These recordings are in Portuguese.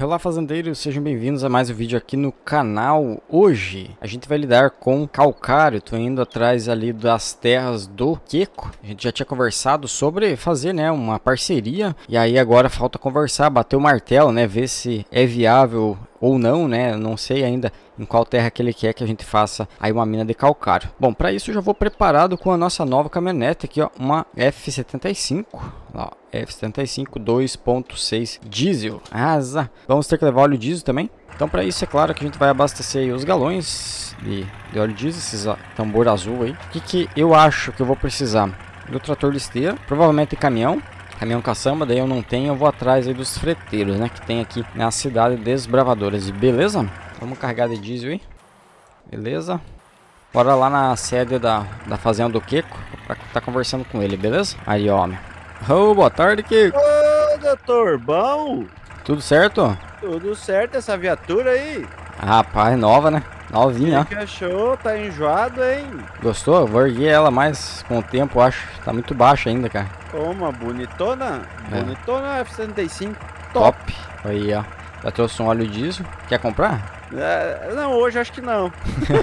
Olá fazendeiros, sejam bem-vindos a mais um vídeo aqui no canal. Hoje a gente vai lidar com calcário. Tô indo atrás ali das terras do Queco. A gente já tinha conversado sobre fazer, né, uma parceria. E aí agora falta conversar, bater o martelo, né, ver se é viável ou não, né? Eu não sei ainda em qual terra que ele quer que a gente faça aí uma mina de calcário. Bom, para isso eu já vou preparado com a nossa nova caminhonete aqui, ó, uma F75, ó, F75 2.6 diesel. Asa. Vamos ter que levar óleo diesel também. Então para isso é claro que a gente vai abastecer aí os galões de óleo diesel, esses tambor azul aí. O que eu acho que eu vou precisar? Do trator de esteira, provavelmente caminhão caçamba, daí eu não tenho, eu vou atrás aí dos freteiros, né, que tem aqui na cidade Desbravadoras, beleza? Vamos carregar de diesel aí, beleza? Bora lá na sede da fazenda do Queco, pra tá conversando com ele, beleza? Aí, homem. Oh, boa tarde, Queco. Ô, doutor, bom? Tudo certo? Tudo certo essa viatura aí? Rapaz, nova, né? Novinha, O que achou? Tá enjoado, hein? Gostou? Eu vou erguer ela mais com o tempo, eu acho. Tá muito baixa ainda, cara. Uma bonitona? É. Bonitona F75. Top. Aí, ó. Já trouxe um óleo diesel. Quer comprar? Não, hoje acho que não.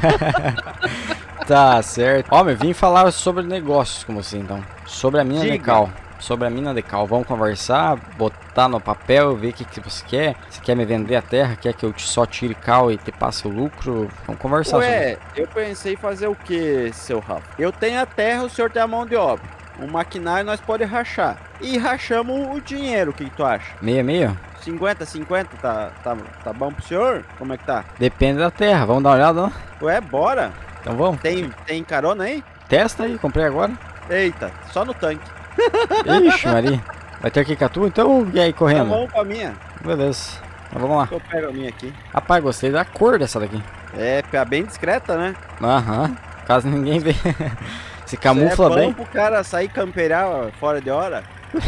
Tá certo. Ó, eu vim falar sobre negócios com você, então. Sobre a mina de cal. Sobre a mina de cal. Vamos conversar, botar no papel, ver o que você quer. Você quer me vender a terra? Quer que eu só tire cal e te passe o lucro? Vamos conversar sobre isso. Eu pensei em fazer o que, seu Rafa? Eu tenho a terra, o senhor tem a mão de obra. O maquinário nós podemos rachar. E rachamos o dinheiro, o que tu acha? Meia? 50-50, tá bom pro senhor? Como é que tá? Depende da terra, vamos dar uma olhada lá? Ué, bora. Então vamos. Tem carona aí? Testa aí, comprei agora. Eita, só no tanque. Ixi, Maria. Vai ter que ir com a tua? Então, e aí, correndo? Tá bom com a minha. Beleza. Então vamos lá. Eu pego a minha aqui. Rapaz, gostei da cor dessa daqui. É, bem discreta, né? Aham. Caso ninguém vê. Se camufla bem. É bom pro cara sair camperar fora de hora.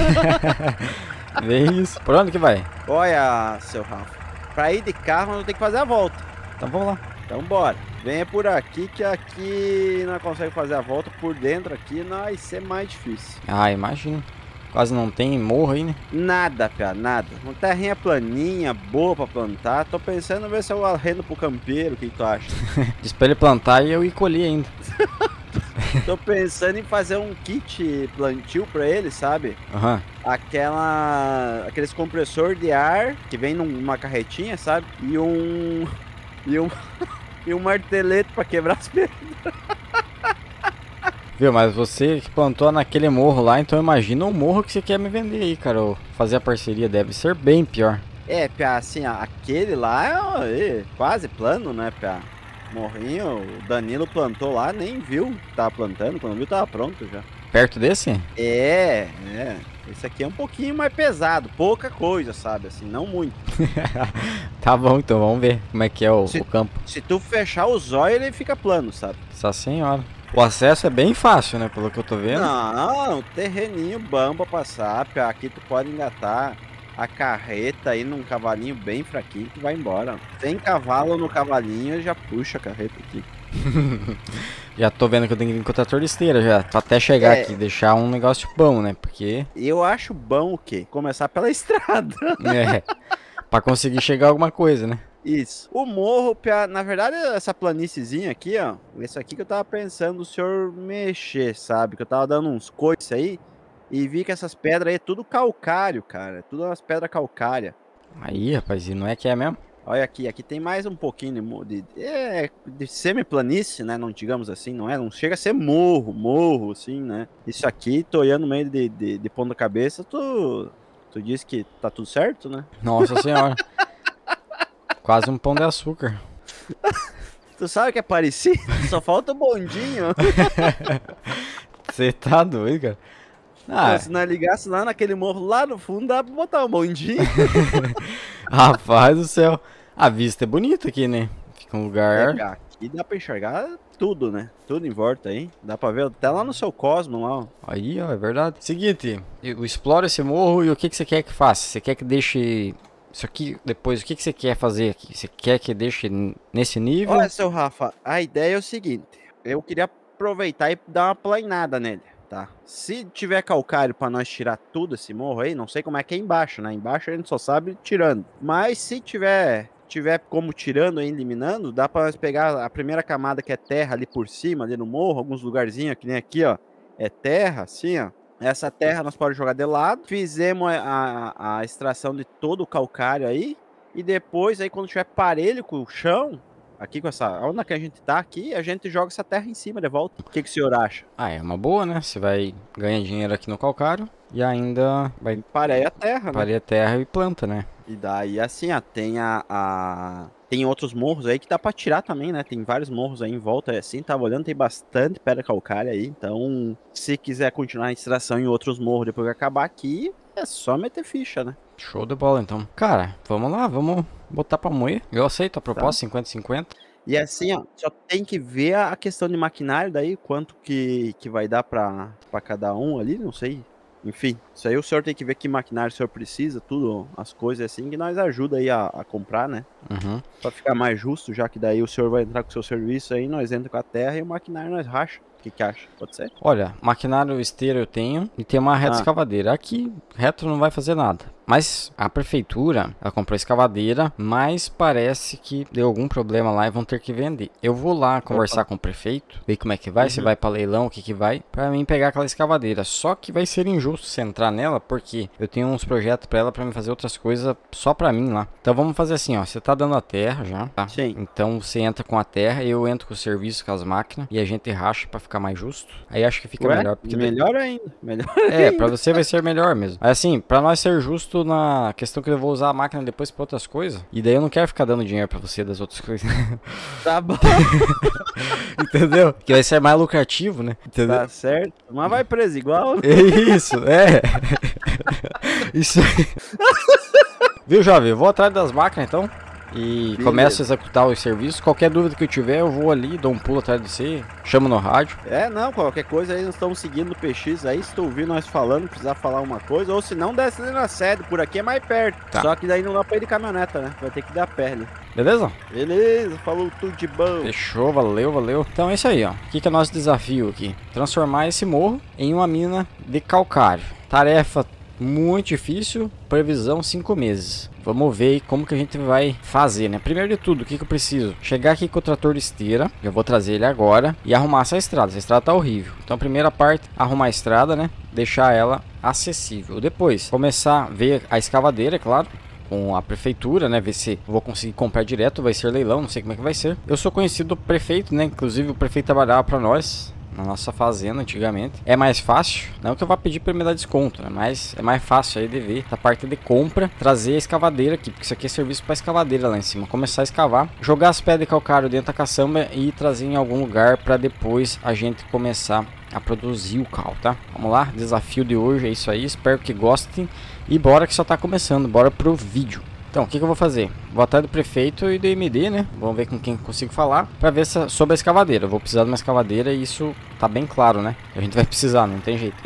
Vê isso. Por onde que vai? Olha, seu Rafa. Pra ir de carro, nós tem que fazer a volta. Então vamos lá. Então bora. Venha por aqui, que aqui nós conseguimos fazer a volta. Por dentro aqui, vai ser mais difícil. Ah, imagino. Quase não tem morro aí, né? Nada, cara, nada. Uma terrinha planinha, boa pra plantar. Tô pensando em ver se eu arrendo pro campeiro, o que tu acha? Diz pra ele plantar e eu ir colher ainda. Tô pensando em fazer um kit plantio pra ele, sabe? Aham. Aqueles compressor de ar que vem numa carretinha, sabe? E um martelete pra quebrar as pedras. Viu, mas você que plantou naquele morro lá, então imagina o morro que você quer me vender aí, cara. Fazer a parceria deve ser bem pior. É, Pia, assim, ó, aquele lá é quase plano, né, Pia? Morrinho, o Danilo plantou lá, nem viu que tava plantando, quando viu tava pronto já. Perto desse? É. Esse aqui é um pouquinho mais pesado, pouca coisa, sabe, assim, não muito. Tá bom, então vamos ver como é que é o campo. Se tu fechar os olhos, ele fica plano, sabe? Nossa senhora. O acesso é bem fácil, né, pelo que eu tô vendo. Não, terreninho bom pra passar, Pia. Aqui tu pode engatar a carreta aí num cavalinho bem fraquinho que vai embora. Tem cavalo no cavalinho, já puxa a carreta aqui. Já tô vendo que eu tenho que vir com o trator de esteira já, pra até chegar aqui, deixar um negócio bom, né, porque... Eu acho bom o quê? Começar pela estrada. É, pra conseguir chegar a alguma coisa, né? Isso. O morro, na verdade, essa planíciezinha aqui, ó, esse aqui que eu tava pensando o senhor mexer, sabe? Que eu tava dando uns coices aí e vi que essas pedras aí é tudo calcário, cara. Tudo umas pedras calcárias. Aí, rapaz, e não é que é mesmo? Olha aqui tem mais um pouquinho de semi-planície, né? Não digamos assim, não chega a ser morro, assim, né? Isso aqui, tô olhando no meio de ponta cabeça, tu disse que tá tudo certo, né? Nossa senhora. Quase um pão de açúcar. Tu sabe que é parecido? Só falta o bondinho. Você tá doido, cara? Ah, se não ligasse lá naquele morro lá no fundo, dá pra botar um bondinho. Rapaz do céu. A vista é bonita aqui, né? Fica um lugar... Aqui dá pra enxergar tudo, né? Tudo em volta aí. Dá pra ver até lá no seu Cosmo lá, ó. Aí, ó, é verdade. Seguinte, eu exploro esse morro e o que você quer que faça? Você quer que deixe... Isso aqui, depois, o que você quer fazer aqui? Você quer que deixe nesse nível? Olha, seu Rafa, a ideia é o seguinte. Eu queria aproveitar e dar uma planada nele. Tá. Se tiver calcário pra nós tirar tudo esse morro aí, não sei como é que é embaixo, né? Embaixo a gente só sabe tirando. Mas se tiver como tirando e eliminando, dá pra nós pegar a primeira camada que é terra ali por cima, ali no morro, alguns lugarzinhos, que nem aqui, ó. É terra, assim, ó. Essa terra nós podemos jogar de lado. Fizemos a extração de todo o calcário aí. E depois, aí quando tiver parelho com o chão, aqui com essa onda que a gente tá aqui, a gente joga essa terra em cima de volta. O que o senhor acha? Ah, é uma boa, né? Você vai ganhar dinheiro aqui no calcário e ainda vai Pareia a terra, né? parear a terra e planta, né? E daí, assim, ó, tem tem outros morros aí que dá pra tirar também, né? Tem vários morros aí em volta, assim, tava olhando, tem bastante pedra calcária aí. Então, se quiser continuar a extração em outros morros depois que acabar aqui, é só meter ficha, né? Show de bola, então. Cara, vamos lá, vamos botar pra moer. Eu aceito a proposta, 50-50. E assim, ó, só tem que ver a questão de maquinário daí, quanto que vai dar pra cada um ali, não sei. Enfim, isso aí o senhor tem que ver que maquinário o senhor precisa, tudo, as coisas assim, que nós ajuda aí a comprar, né? Uhum. Pra ficar mais justo, já que daí o senhor vai entrar com o seu serviço aí, nós entra com a terra e o maquinário nós racha. O que acha? Pode ser? Olha, maquinário esteiro eu tenho e tem uma reta escavadeira. Aqui, reto não vai fazer nada. Mas a prefeitura, ela comprou a escavadeira, mas parece que deu algum problema lá e vão ter que vender. Eu vou lá conversar com o prefeito, ver como é que vai, se vai pra leilão, o que que vai, pra mim pegar aquela escavadeira. Só que vai ser injusto você entrar nela, porque eu tenho uns projetos pra ela, pra me fazer outras coisas só pra mim lá. Então vamos fazer assim, ó, você tá dando a terra já, tá? Sim. Então você entra com a terra, eu entro com o serviço, com as máquinas, e a gente racha pra ficar mais justo. Aí acho que fica melhor. Porque melhor ainda, melhor ainda. Pra você vai ser melhor mesmo. Mas assim, pra nós ser justo na questão que eu vou usar a máquina depois pra outras coisas. E daí eu não quero ficar dando dinheiro pra você das outras coisas. Tá bom. Entendeu? Que vai ser mais lucrativo, né? Entendeu? Tá certo. Mas vai preso igual. Isso, é. Isso aí. Viu, jovem? Eu vou atrás das máquinas então. E começo a executar os serviços. Qualquer dúvida que eu tiver, eu vou ali, dou um pulo atrás de você, chamo no rádio. Não, qualquer coisa aí, nós estamos seguindo o PX aí, se tu ouvir nós falando, precisar falar uma coisa, ou se não, desce ali na sede, por aqui é mais perto. Tá. Só que daí não dá pra ir de caminhoneta, né? Vai ter que dar pé ali. Beleza? Beleza, falou tudo de bom. Fechou, valeu, valeu. Então é isso aí, ó. O que é o nosso desafio aqui? Transformar esse morro em uma mina de calcário. Tarefa muito difícil, previsão 5 meses. Vamos ver aí como que a gente vai fazer, né? Primeiro de tudo, o que eu preciso? Chegar aqui com o trator de esteira, eu vou trazer ele agora e arrumar essa estrada. Essa estrada tá horrível. Então a primeira parte, arrumar a estrada, né? Deixar ela acessível. Depois, começar a ver a escavadeira, é claro, com a prefeitura, né? Ver se eu vou conseguir comprar direto, vai ser leilão, não sei como é que vai ser. Eu sou conhecido do prefeito, né? Inclusive o prefeito trabalhava para nós na nossa fazenda antigamente. É mais fácil, não que eu vá pedir para me dar desconto, né? Mas é mais fácil aí de ver a parte de compra, trazer a escavadeira aqui, porque isso aqui é serviço para escavadeira lá em cima. Começar a escavar, jogar as pedras de calcário dentro da caçamba e trazer em algum lugar para depois a gente começar a produzir o cal, tá? Vamos lá, desafio de hoje é isso aí, espero que gostem e bora que só tá começando, bora pro vídeo. Então, o que eu vou fazer? Vou atrás do prefeito e do MD, né? Vamos ver com quem consigo falar para ver sobre a escavadeira. Eu vou precisar de uma escavadeira e isso tá bem claro, né? A gente vai precisar, não tem jeito.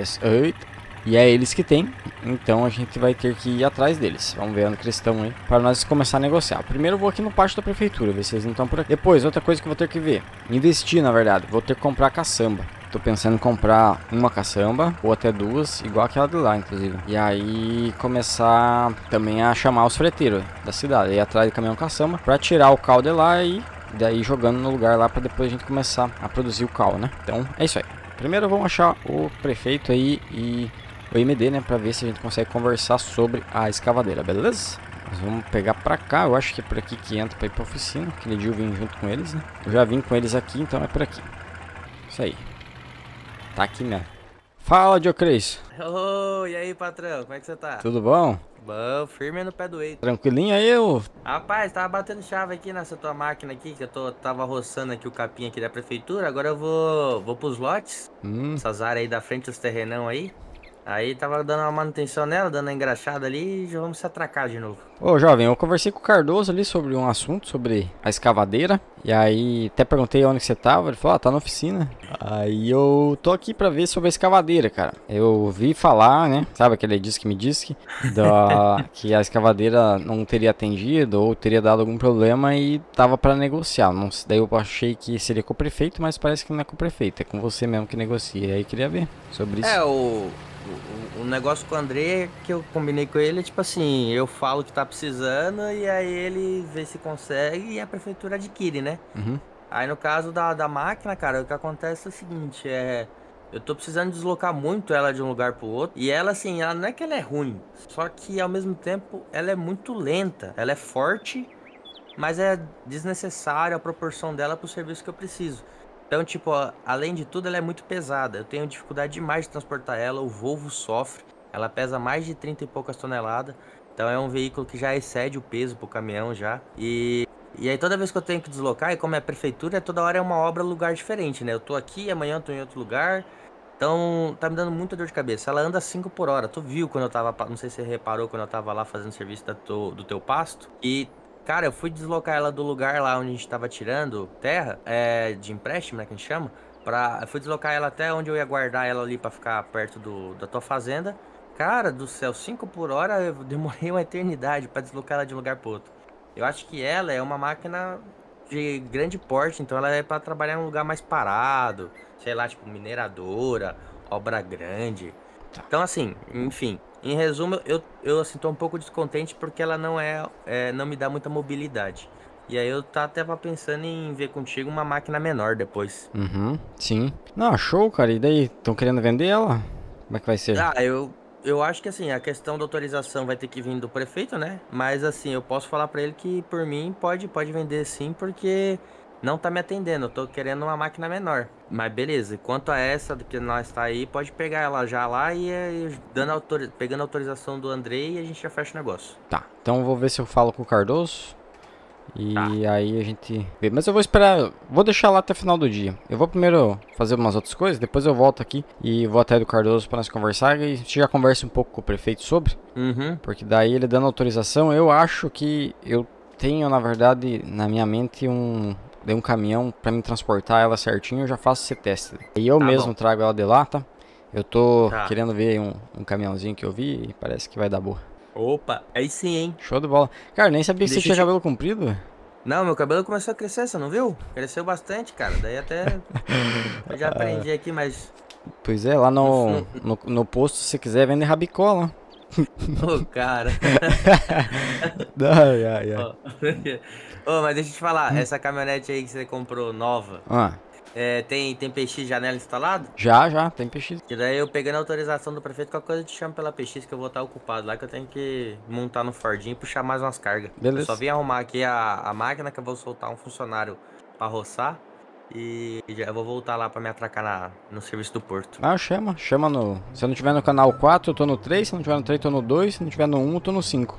E é eles que tem, então a gente vai ter que ir atrás deles. Vamos ver onde eles estão aí, para nós começar a negociar. Primeiro eu vou aqui no pátio da prefeitura, ver se eles não estão por aqui. Depois, outra coisa que eu vou ter que ver. Investir, na verdade. Vou ter que comprar caçamba. Tô pensando em comprar uma caçamba, ou até duas, igual aquela de lá, inclusive. E aí começar também a chamar os freteiros da cidade, ir atrás do caminhão caçamba, pra tirar o cal de lá e daí jogando no lugar lá, pra depois a gente começar a produzir o cal, né? Então é isso aí. Primeiro vamos achar o prefeito aí e o MD, né? Pra ver se a gente consegue conversar sobre a escavadeira, beleza? Nós vamos pegar pra cá, eu acho que é por aqui que entra pra ir pra oficina. Aquele dia eu vim junto com eles, né? Eu já vim com eles aqui, então é por aqui. Isso aí. Tá aqui mesmo. Fala, Diocres. Ô, e aí, patrão, como é que você tá? Tudo bom? Bom, firme no pé do eito. Tranquilinho aí, eu? Rapaz, tava batendo chave aqui nessa tua máquina aqui, que eu tava roçando aqui o capim aqui da prefeitura. Agora eu vou pros lotes. Essas áreas aí da frente dos terrenão aí. Aí tava dando uma manutenção nela, dando uma engraxada ali e já vamos se atracar de novo. Ô, jovem, eu conversei com o Cardoso ali sobre um assunto, sobre a escavadeira. E aí, até perguntei onde que você tava. Ele falou, tá na oficina. Aí eu tô aqui pra ver sobre a escavadeira, cara. Eu vi falar, né? Sabe aquele disse que me disse que a escavadeira não teria atendido ou teria dado algum problema e tava pra negociar. Não, daí eu achei que seria com o prefeito, mas parece que não é com o prefeito. É com você mesmo que negocia. E aí queria ver sobre isso. O negócio com o André que eu combinei com ele é tipo assim, eu falo que tá precisando e aí ele vê se consegue e a prefeitura adquire, né? Uhum. Aí no caso da máquina, cara, o que acontece é o seguinte, eu tô precisando deslocar muito ela de um lugar pro outro. E ela, assim, ela não é que ela é ruim, só que ao mesmo tempo ela é muito lenta. Ela é forte, mas é desnecessária a proporção dela pro serviço que eu preciso. Então, tipo, além de tudo, ela é muito pesada. Eu tenho dificuldade demais de transportar ela. O Volvo sofre. Ela pesa mais de 30 e poucas toneladas. Então é um veículo que já excede o peso pro caminhão já. E aí toda vez que eu tenho que deslocar, e como é prefeitura, toda hora é uma obra, lugar diferente, né? Eu tô aqui, amanhã eu tô em outro lugar. Então tá me dando muita dor de cabeça. Ela anda 5 por hora. Tu viu quando eu tava, não sei se você reparou, quando eu tava lá fazendo serviço do teu pasto. E cara, eu fui deslocar ela do lugar lá onde a gente tava tirando terra, de empréstimo, né, que a gente chama. Eu fui deslocar ela até onde eu ia guardar ela ali pra ficar perto da tua fazenda. Cara do céu, 5 por hora, eu demorei uma eternidade pra deslocar ela de um lugar pro outro. Eu acho que ela é uma máquina de grande porte, então ela é pra trabalhar em um lugar mais parado, sei lá, tipo mineradora, obra grande. Então assim, enfim, em resumo, eu assim, tô um pouco descontente porque ela não me dá muita mobilidade. E aí eu tá até pensando em ver contigo uma máquina menor depois. Uhum, sim. Não, show, cara. E daí, estão querendo vender ela? Como é que vai ser? Eu acho que assim, a questão da autorização vai ter que vir do prefeito, né? Mas assim, eu posso falar pra ele que por mim pode vender sim, porque não tá me atendendo. Eu tô querendo uma máquina menor. Mas beleza, quanto a essa que nós tá aí, pode pegar ela já lá e pegando a autorização do Andrei e a gente já fecha o negócio. Tá, então eu vou ver se eu falo com o Cardoso. E Tá. aí a gente vê. Mas eu vou esperar, vou deixar lá até o final do dia. Eu vou primeiro fazer umas outras coisas, depois eu volto aqui e vou até do Cardoso pra nós conversar. E a gente já conversa um pouco com o prefeito sobre. Uhum. Porque daí ele dando autorização, eu acho que eu tenho, na verdade, na minha mente um caminhão pra me transportar ela certinho. Eu já faço esse teste. E eu Tá mesmo bom. trago ela de lá, tá? Eu tô Tá. querendo ver um caminhãozinho que eu vi e parece que vai dar boa. Opa, aí sim, hein? Show de bola. Cara, nem sabia que você Deixa tinha eu te- cabelo comprido. Não, meu cabelo começou a crescer, você não viu? Cresceu bastante, cara. Daí até eu já aprendi aqui, mas... Pois é, lá no posto, se você quiser, vende rabicola. Ô, cara. Ai, ai, ai. Ô, mas deixa eu te falar, essa caminhonete aí que você comprou nova, Ah, tem PX janela instalado? já, tem PX. Que daí eu pegando a autorização do prefeito, qualquer coisa eu te chamo pela PX que eu vou estar ocupado lá, que eu tenho que montar no Fordinho e puxar mais umas cargas. Beleza. Eu só vim arrumar aqui a máquina que eu vou soltar um funcionário pra roçar e já vou voltar lá pra me atracar no serviço do porto. Ah, chama no... Se eu não tiver no canal 4, eu tô no 3, se não tiver no 3, eu tô no 2, se não tiver no 1, eu tô no 5.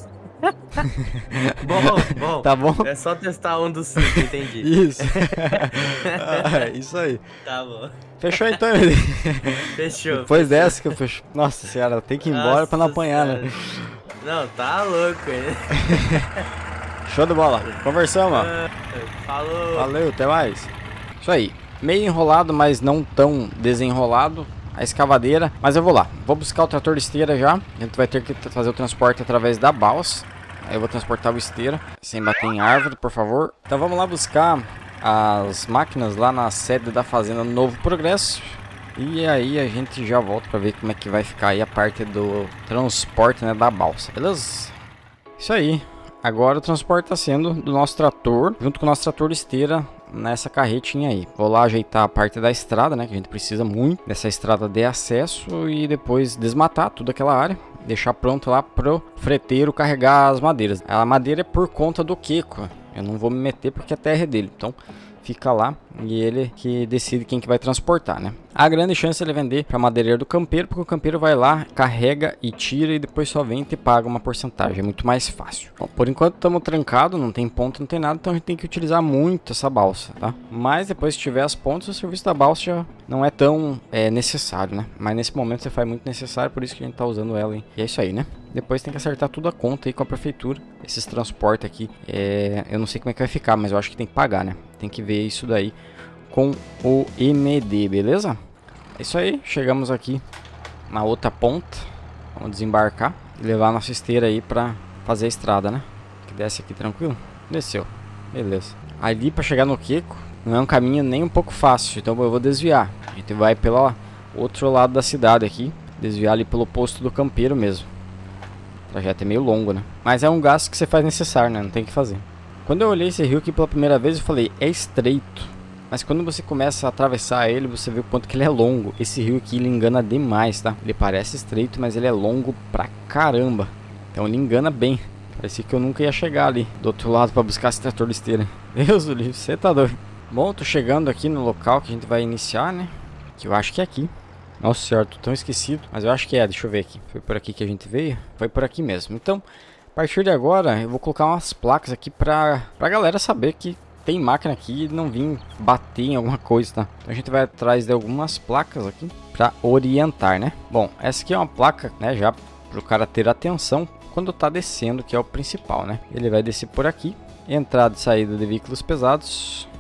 Bom, Tá bom? é só testar um dos 5, entendi. Isso. Isso aí. Tá bom. Fechou então, Fechou. Depois dessa que eu fecho. Nossa senhora, tem que ir embora pra não Nossa apanhar, né? Senhora. Não, tá louco, hein? Show de bola. Conversamos, ó. Falou. Valeu, até mais. Isso aí. Meio enrolado, mas não tão desenrolado. A escavadeira. Mas eu vou lá. Vou buscar o trator de esteira já. A gente vai ter que fazer o transporte através da balsa. Aí eu vou transportar o esteira. Sem bater em árvore, por favor. Então vamos lá buscar as máquinas lá na sede da fazenda Novo Progresso. E aí a gente já volta para ver como é que vai ficar aí a parte do transporte, né, da balsa, beleza? Isso aí. Agora o transporte está sendo do nosso trator, junto com o nosso trator de esteira, nessa carretinha aí. Vou lá ajeitar a parte da estrada, né, que a gente precisa muito dessa estrada de acesso, e depois desmatar toda aquela área, deixar pronto lá pro freteiro carregar as madeiras. A madeira é por conta do Queco, eu não vou me meter porque a terra é dele, então fica lá e ele que decide quem que vai transportar, né? A grande chance é ele vender para madeireiro do campeiro, porque o campeiro vai lá, carrega e tira e depois só vem e te paga uma porcentagem, é muito mais fácil. Bom, por enquanto estamos trancados, não tem ponto, não tem nada, então a gente tem que utilizar muito essa balsa, tá? Mas depois que tiver as pontas, o serviço da balsa já não é tão necessário, né? Mas nesse momento você faz muito necessário, por isso que a gente tá usando ela, hein? E é isso aí, né? Depois tem que acertar tudo a conta aí com a prefeitura. Esses transportes aqui, eu não sei como é que vai ficar, mas eu acho que tem que pagar, né? Tem que ver isso daí com o MD, beleza? É isso aí, chegamos aqui na outra ponta. Vamos desembarcar e levar a nossa esteira aí pra fazer a estrada, né? Que desce aqui tranquilo. Desceu, beleza. Ali pra chegar no Queco não é um caminho nem um pouco fácil, então eu vou desviar. A gente vai pelo outro lado da cidade aqui, desviar ali pelo posto do campeiro mesmo. O trajeto é meio longo, né? Mas é um gasto que você faz necessário, né? Não tem o que fazer. Quando eu olhei esse rio aqui pela primeira vez, eu falei, é estreito. Mas quando você começa a atravessar ele, você vê o quanto que ele é longo. Esse rio aqui, ele engana demais, tá? Ele parece estreito, mas ele é longo pra caramba. Então ele engana bem. Parecia que eu nunca ia chegar ali do outro lado pra buscar esse trator de esteira. Deus do livro, você tá doido. Bom, tô chegando aqui no local que a gente vai iniciar, né? Que eu acho que é aqui. Nossa senhora, tô tão esquecido. Mas eu acho que é, deixa eu ver aqui. Foi por aqui que a gente veio? Foi por aqui mesmo. Então, a partir de agora, eu vou colocar umas placas aqui pra galera saber que tem máquina aqui e não vir bater em alguma coisa, tá? Então a gente vai atrás de algumas placas aqui pra orientar, né? Bom, essa aqui é uma placa, né? Já pro cara ter atenção quando tá descendo, que é o principal, né? Ele vai descer por aqui. Entrada e saída de veículos pesados.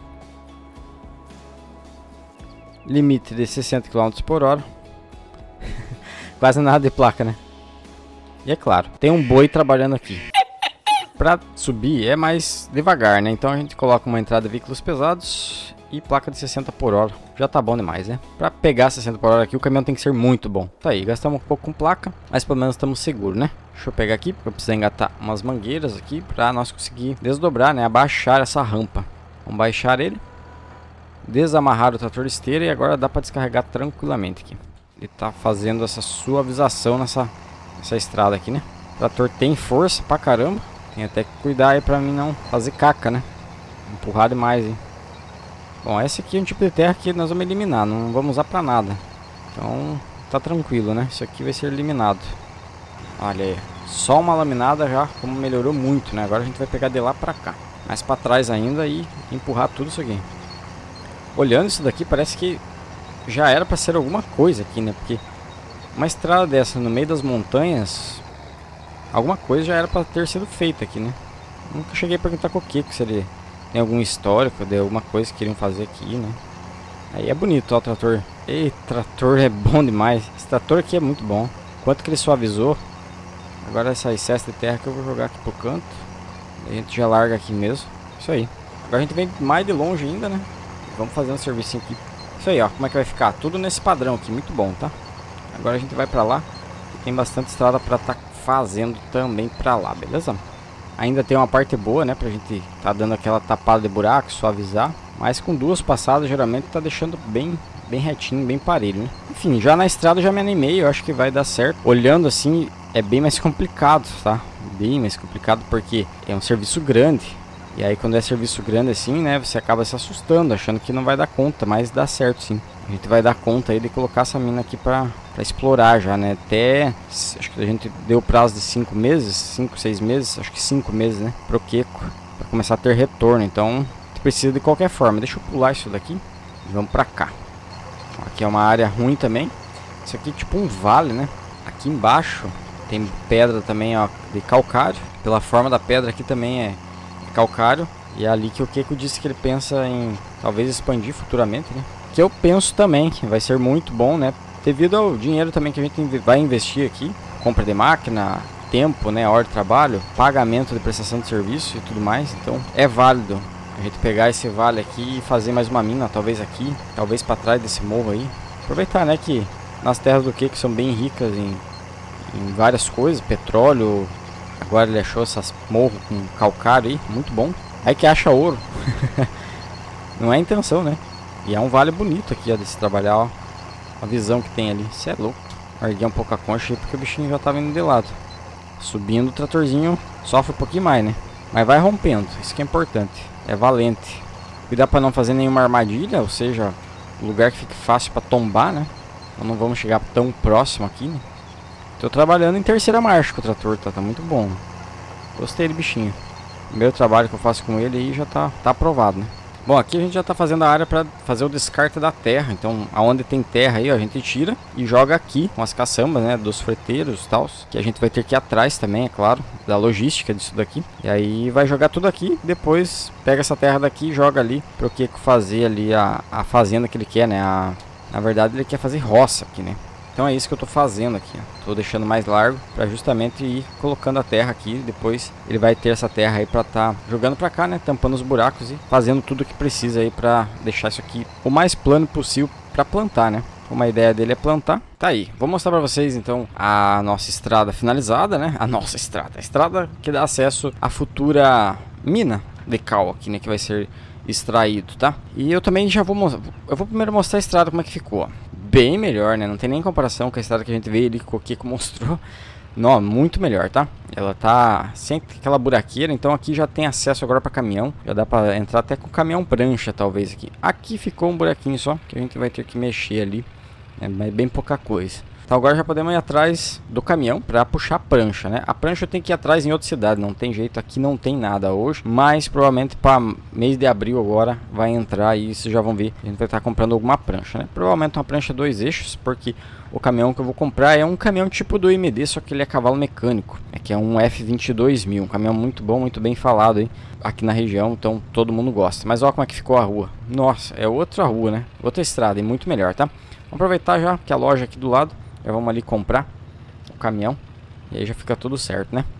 Limite de 60 km por hora. Quase nada de placa, né? E é claro, tem um boi trabalhando aqui. Pra subir é mais devagar, né? Então a gente coloca uma entrada de veículos pesados e placa de 60 por hora. Já tá bom demais, né? Pra pegar 60 por hora aqui, o caminhão tem que ser muito bom. Tá aí, gastamos um pouco com placa, mas pelo menos estamos seguros, né? Deixa eu pegar aqui, porque eu preciso engatar umas mangueiras aqui pra nós conseguir desdobrar, né? Abaixar essa rampa. Vamos baixar ele. Desamarrar o trator de esteira e agora dá pra descarregar tranquilamente aqui. Ele tá fazendo essa suavização nessa estrada aqui, né? O trator tem força pra caramba. Tem até que cuidar aí pra mim não fazer caca, né? Empurrar demais, hein? Bom, esse aqui é um tipo de terra que nós vamos eliminar. Não vamos usar pra nada. Então, tá tranquilo, né? Isso aqui vai ser eliminado. Olha aí. Só uma laminada já, como melhorou muito, né? Agora a gente vai pegar de lá pra cá. Mais pra trás ainda e empurrar tudo isso aqui. Olhando isso daqui, parece que já era pra ser alguma coisa aqui, né? Porque uma estrada dessa no meio das montanhas... Alguma coisa já era para ter sido feita aqui, né? Nunca cheguei a perguntar com o Kiko se ele tem algum histórico de alguma coisa que queriam fazer aqui, né? Aí é bonito, ó, o trator. Ei, trator é bom demais. Esse trator aqui é muito bom. Quanto que ele suavizou. Agora essa excesso de terra que eu vou jogar aqui pro canto. A gente já larga aqui mesmo. Isso aí. Agora a gente vem mais de longe ainda, né? Vamos fazer um serviço aqui. Isso aí, ó. Como é que vai ficar? Tudo nesse padrão aqui. Muito bom, tá? Agora a gente vai pra lá. E tem bastante estrada pra estar fazendo também pra lá, beleza? Ainda tem uma parte boa, né? Pra gente tá dando aquela tapada de buraco, suavizar. Mas com duas passadas, geralmente tá deixando bem retinho, bem parelho, né? Enfim, já na estrada já me animei. Eu acho que vai dar certo. Olhando assim, é bem mais complicado, tá? Bem mais complicado porque é um serviço grande. E aí quando é serviço grande assim, né? Você acaba se assustando, achando que não vai dar conta. Mas dá certo sim. A gente vai dar conta aí de colocar essa mina aqui pra explorar já, né? Até, acho que a gente deu prazo de 5 meses, 5, 6 meses, acho que 5 meses, né? Pro Queco, pra começar a ter retorno. Então, a gente precisa de qualquer forma. Deixa eu pular isso daqui e vamos pra cá. Aqui é uma área ruim também. Isso aqui é tipo um vale, né? Aqui embaixo tem pedra também, ó, de calcário. Pela forma da pedra aqui também é calcário. E é ali que o Queco disse que ele pensa em talvez expandir futuramente, né? Que eu penso também que vai ser muito bom, né? Devido ao dinheiro também que a gente vai investir aqui. Compra de máquina, tempo, né? Hora de trabalho, pagamento de prestação de serviço e tudo mais. Então é válido a gente pegar esse vale aqui e fazer mais uma mina. Talvez aqui, talvez para trás desse morro aí. Aproveitar, né? Que nas terras do Queco são bem ricas em várias coisas. Petróleo. Agora ele achou essas morros com calcário aí. Muito bom. Aí que acha ouro. Não é a intenção, né? E é um vale bonito aqui, ó, de se trabalhar, ó. A visão que tem ali. Isso é louco. Larguei um pouco a concha aí porque o bichinho já tava indo de lado. Subindo o tratorzinho sofre um pouquinho mais, né? Mas vai rompendo. Isso que é importante. É valente. Cuidar para não fazer nenhuma armadilha, ou seja, lugar que fique fácil para tombar, né? Então não vamos chegar tão próximo aqui, né? Tô trabalhando em terceira marcha com o trator, tá muito bom. Gostei do bichinho. Primeiro trabalho que eu faço com ele aí já tá aprovado, né? Bom, aqui a gente já tá fazendo a área para fazer o descarte da terra. Então, aonde tem terra aí, ó, a gente tira e joga aqui com as caçambas, né, dos freteiros e tal, que a gente vai ter que ir atrás também, é claro, da logística disso daqui. E aí vai jogar tudo aqui, depois pega essa terra daqui e joga ali pro Keko fazer ali a fazenda que ele quer, né? Na verdade, ele quer fazer roça aqui, né? Então é isso que eu tô fazendo aqui, ó. Tô deixando mais largo para justamente ir colocando a terra aqui. Depois ele vai ter essa terra aí para tá jogando para cá, né? Tampando os buracos e fazendo tudo o que precisa aí para deixar isso aqui o mais plano possível para plantar, né? Como a ideia dele é plantar. Tá aí. Vou mostrar para vocês então a nossa estrada finalizada, né? A estrada que dá acesso à futura mina de cal aqui, né? Que vai ser extraído, tá? E eu também já vou mostrar. Eu vou primeiro mostrar a estrada como é que ficou, ó. Bem melhor, né? Não tem nem comparação com a estrada que a gente veio ali que o Keko mostrou. Não, muito melhor, tá? Ela tá sem aquela buraqueira, então aqui já tem acesso agora para caminhão. Já dá para entrar até com caminhão prancha, talvez aqui. Aqui ficou um buraquinho só, que a gente vai ter que mexer ali, né? Mas bem pouca coisa. Então agora já podemos ir atrás do caminhão para puxar a prancha, né? A prancha eu tenho que ir atrás em outra cidade, não tem jeito, aqui não tem nada hoje. Mas provavelmente para mês de abril agora vai entrar e vocês já vão ver. A gente vai estar comprando alguma prancha, né? Provavelmente uma prancha 2 eixos, porque o caminhão que eu vou comprar é um caminhão tipo do MD, só que ele é cavalo mecânico. É que é um F22000, um caminhão muito bom, muito bem falado aí aqui na região, então todo mundo gosta. Mas olha como é que ficou a rua. Nossa, é outra rua, né? Outra estrada e muito melhor, tá? Vamos aproveitar já que a loja aqui do lado. Já vamos ali comprar o caminhão. E aí já fica tudo certo, né?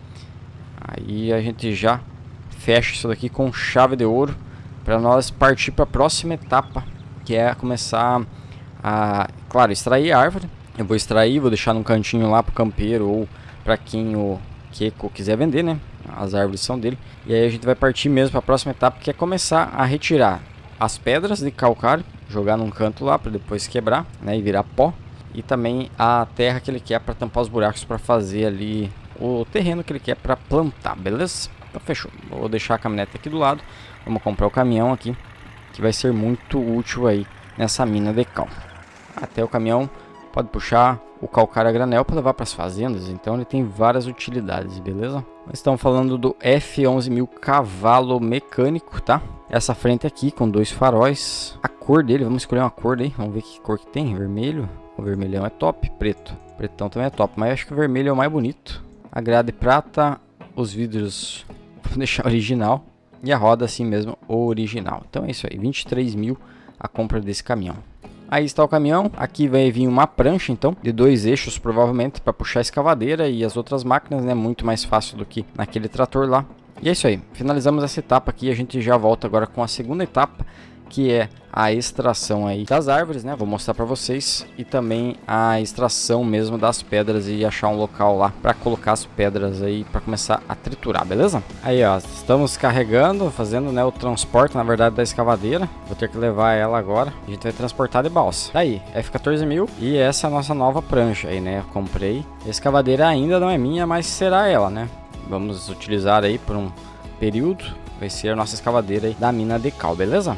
Aí a gente já fecha isso daqui com chave de ouro. Para nós partir para a próxima etapa. Que é começar a, claro, extrair a árvore. Eu vou extrair, vou deixar num cantinho lá pro campeiro. Ou para quem o Keko quiser vender, né? As árvores são dele. E aí a gente vai partir mesmo para a próxima etapa. Que é começar a retirar as pedras de calcário. Jogar num canto lá para depois quebrar, né? E virar pó. E também a terra que ele quer para tampar os buracos para fazer ali o terreno que ele quer para plantar, beleza? Então fechou. Vou deixar a caminhonete aqui do lado. Vamos comprar o caminhão aqui, que vai ser muito útil aí nessa mina de cal. Até o caminhão pode puxar o calcário a granel para levar para as fazendas, então ele tem várias utilidades, beleza? Nós estamos falando do F11000 cavalo mecânico, tá? Essa frente aqui com 2 faróis. A cor dele, vamos escolher uma cor daí, vamos ver que cor que tem, vermelho. O vermelhão é top, preto. Pretão também é top, mas acho que o vermelho é o mais bonito. A grade prata, os vidros, vou deixar original. E a roda assim mesmo, original. Então é isso aí, 23.000 a compra desse caminhão. Aí está o caminhão, aqui vai vir uma prancha então, de 2 eixos provavelmente, para puxar a escavadeira e as outras máquinas, né? Muito mais fácil do que naquele trator lá. E é isso aí, finalizamos essa etapa aqui, a gente já volta agora com a segunda etapa, que é a extração aí das árvores, né? Vou mostrar para vocês. E também a extração mesmo das pedras e achar um local lá para colocar as pedras aí para começar a triturar, beleza? Aí, ó, estamos carregando, fazendo, né, o transporte, na verdade, da escavadeira. Vou ter que levar ela agora. A gente vai transportar de balsa. Daí, F14000 e essa é a nossa nova prancha aí, né? Eu comprei. A escavadeira ainda não é minha, mas será ela, né? Vamos utilizar aí por um período. Vai ser a nossa escavadeira aí da mina de cal, beleza?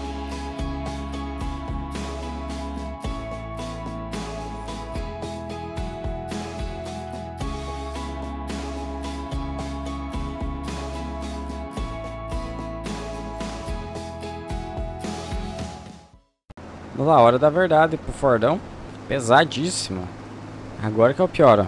Vamos lá, hora da verdade pro Fordão. Pesadíssimo. Agora que é o pior, ó.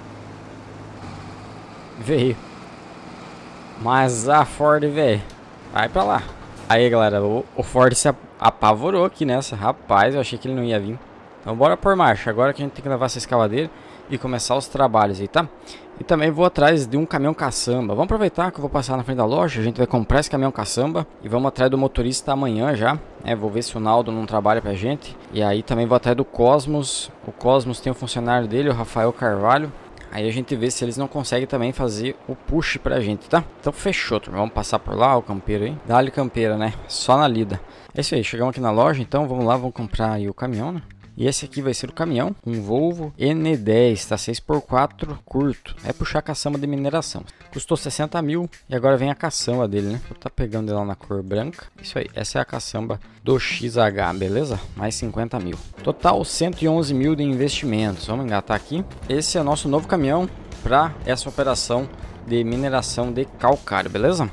Veio. Mas a Ford, velho, vai pra lá. Aí, galera, o Ford se apavorou aqui nessa. Rapaz, eu achei que ele não ia vir. Então bora por marcha. Agora que a gente tem que levar essa escavadeira e começar os trabalhos aí, tá? E também vou atrás de um caminhão caçamba. Vamos aproveitar que eu vou passar na frente da loja. A gente vai comprar esse caminhão caçamba e vamos atrás do motorista amanhã já. Vou ver se o Naldo não trabalha pra gente. E aí também vou atrás do Cosmos. O Cosmos tem o funcionário dele, o Rafael Carvalho. Aí a gente vê se eles não conseguem também fazer o push pra gente, tá? Então fechou, turma. Vamos passar por lá, o campeiro aí. Dá-lhe campeira, né? Só na lida. É isso aí, chegamos aqui na loja, então vamos lá, vamos comprar aí o caminhão, né? E esse aqui vai ser o caminhão, um Volvo N10, tá 6x4 curto. É puxar a caçamba de mineração. Custou 60 mil e agora vem a caçamba dele, né? Vou estar pegando ele lá na cor branca. Isso aí, essa é a caçamba do XH, beleza? Mais 50 mil. Total 111 mil de investimentos. Vamos engatar aqui. Esse é o nosso novo caminhão para essa operação de mineração de calcário, beleza?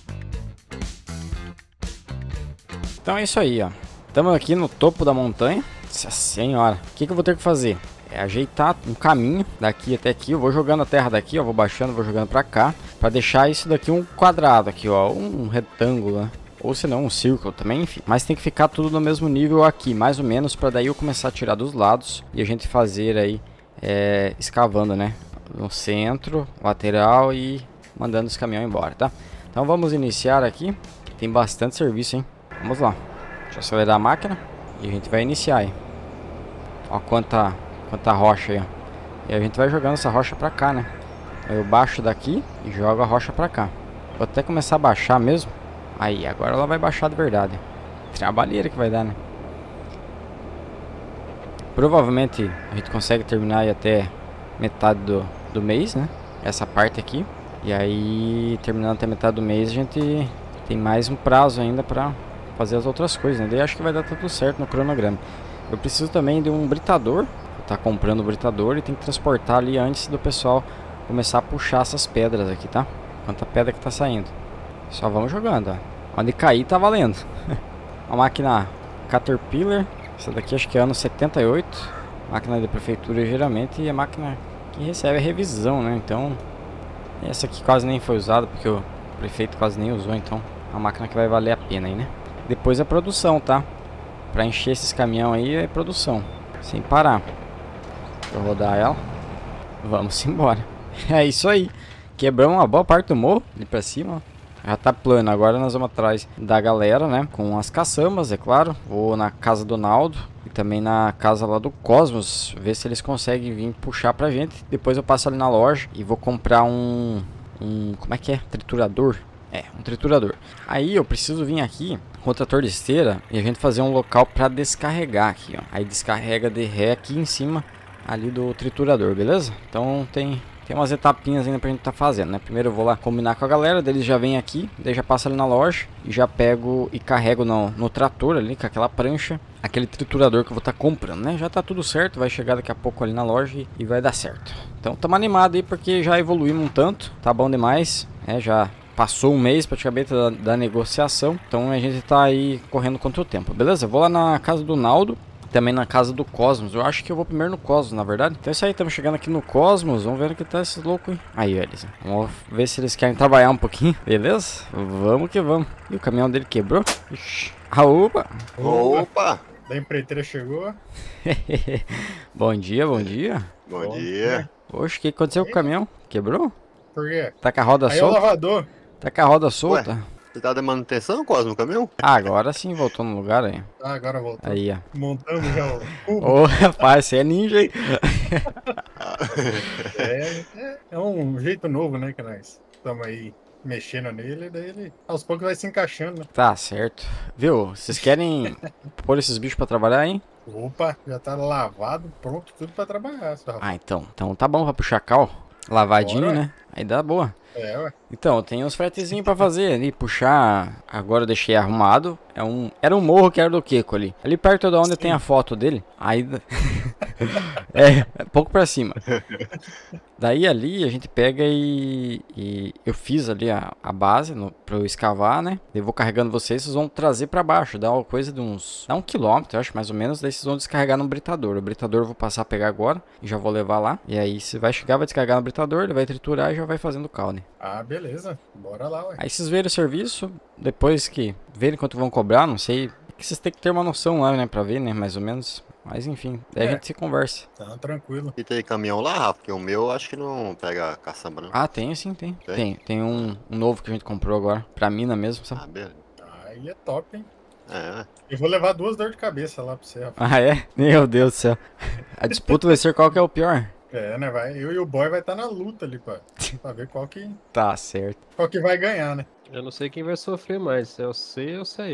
Então é isso aí, ó. Estamos aqui no topo da montanha. Nossa senhora, o que eu vou ter que fazer? É ajeitar um caminho daqui até aqui. Eu vou jogando a terra daqui, ó, vou baixando, vou jogando pra cá, pra deixar isso daqui um quadrado aqui, ó, um retângulo, né? Ou se não, um círculo também, enfim. Mas tem que ficar tudo no mesmo nível aqui, mais ou menos, pra daí eu começar a tirar dos lados e a gente fazer aí, escavando, né? No centro, lateral e mandando os caminhões embora, tá? Então vamos iniciar aqui. Tem bastante serviço, hein? Vamos lá. Deixa eu acelerar a máquina e a gente vai iniciar aí. Ó quanta rocha aí, ó. E a gente vai jogando essa rocha pra cá, né? Eu baixo daqui e jogo a rocha pra cá. Vou até começar a baixar mesmo. Aí, agora ela vai baixar de verdade. Trabalheira que vai dar, né? Provavelmente a gente consegue terminar aí até metade do mês, né? Essa parte aqui. E aí, terminando até metade do mês, a gente tem mais um prazo ainda pra fazer as outras coisas, né? Daí acho que vai dar tudo certo no cronograma. Eu preciso também de um britador. Vou tá comprando o britador e tem que transportar ali antes do pessoal começar a puxar essas pedras aqui, tá? Quanta pedra que tá saindo. Só vamos jogando, ó. Onde cair tá valendo. A máquina Caterpillar. Essa daqui acho que é ano 78. Máquina de prefeitura geralmente é a máquina que recebe a revisão, né? Então, essa aqui quase nem foi usada porque o prefeito quase nem usou, então é uma máquina que vai valer a pena aí, né? Depois a produção, tá? Pra encher esses caminhão aí é produção, sem parar. Deixa eu rodar ela. Vamos embora. É isso aí. Quebramos uma boa parte do morro, ali pra cima. Já tá plano, agora nós vamos atrás da galera, né? Com as caçambas, é claro. Vou na casa do Naldo e também na casa lá do Cosmos. Ver se eles conseguem vir puxar pra gente. Depois eu passo ali na loja e vou comprar um como é que é? Triturador. Um triturador. Aí eu preciso vir aqui com o trator de esteira e a gente fazer um local para descarregar aqui, ó. Aí descarrega de ré aqui em cima ali do triturador, beleza? Então tem umas etapinhas ainda pra gente tá fazendo, né? Primeiro eu vou lá combinar com a galera, deles já vem aqui, daí já passa ali na loja e já pego e carrego no trator ali com aquela prancha, aquele triturador que eu vou estar comprando, né? Já tá tudo certo, vai chegar daqui a pouco ali na loja e vai dar certo. Então estamos animados aí porque já evoluímos um tanto, tá bom demais, já passou um mês praticamente da negociação, então a gente tá aí correndo contra o tempo, beleza? Vou lá na casa do Naldo, também na casa do Cosmos. Eu acho que eu vou primeiro no Cosmos, na verdade. Então é isso aí, estamos chegando aqui no Cosmos, vamos ver o que tá esses loucos, hein? Aí, eles. Vamos ver se eles querem trabalhar um pouquinho, beleza? Vamos que vamos. E o caminhão dele quebrou? Ixi. Opa! Opa! Da empreiteira chegou. Bom dia, bom dia. Bom dia. Oxe, o que aconteceu com o caminhão? Quebrou? Por quê? Tá com a roda Aí solta? é o lavador. Tá com a roda solta? Ué, você tá de manutenção, Cosmo, no caminhão? Agora sim voltou no lugar aí. Ah, agora voltou. Aí, ó. Montamos já o cubo. Ô, rapaz, você é ninja aí. É um jeito novo, né, que nós estamos aí mexendo nele, daí ele aos poucos vai se encaixando, né? Tá certo. Viu? Vocês querem pôr esses bichos pra trabalhar, hein? Opa, já tá lavado, pronto, tudo pra trabalhar. Só. Ah, então tá bom pra puxar cal. Lavadinho, Bora. né? Aí dá boa. Ué. Então, tem uns fretezinhos pra fazer ali, puxar. Agora eu deixei arrumado. Era um morro que era do Keko ali. Ali perto de onde tem a foto dele. Aí. É pouco pra cima. Daí ali a gente pega e eu fiz ali a base pra eu escavar, né? Eu vou carregando vocês vão trazer pra baixo. Dá uma coisa de uns. Dá 1 quilômetro, eu acho, mais ou menos. Daí vocês vão descarregar no britador. O britador eu vou passar a pegar agora e já vou levar lá. E aí você vai chegar, vai descarregar no britador, ele vai triturar e já vai fazendo cal, né? Ah, beleza. Bora lá, ué. Aí vocês verem o serviço, depois que verem quanto vão cobrar, não sei. Que vocês têm que ter uma noção lá, né? Pra ver, né? Mais ou menos. Mas enfim, daí a gente se conversa. Tá tranquilo. E tem caminhão lá, Rafa? Porque o meu acho que não pega caçamba, não. Ah, tem sim, tem. Tem? Tem um novo que a gente comprou agora. Pra mina mesmo, sabe? Ah, beleza. Aí é top, hein? É, Eu vou levar 2 dores de cabeça lá pra você, Rafa. Ah, é? Meu Deus do céu. A disputa vai ser qual que é o pior. É, né? Eu e o boy vai estar na luta ali pra ver qual que Tá certo. vai ganhar, né? Eu não sei quem vai sofrer mais, se é você ou se é eu.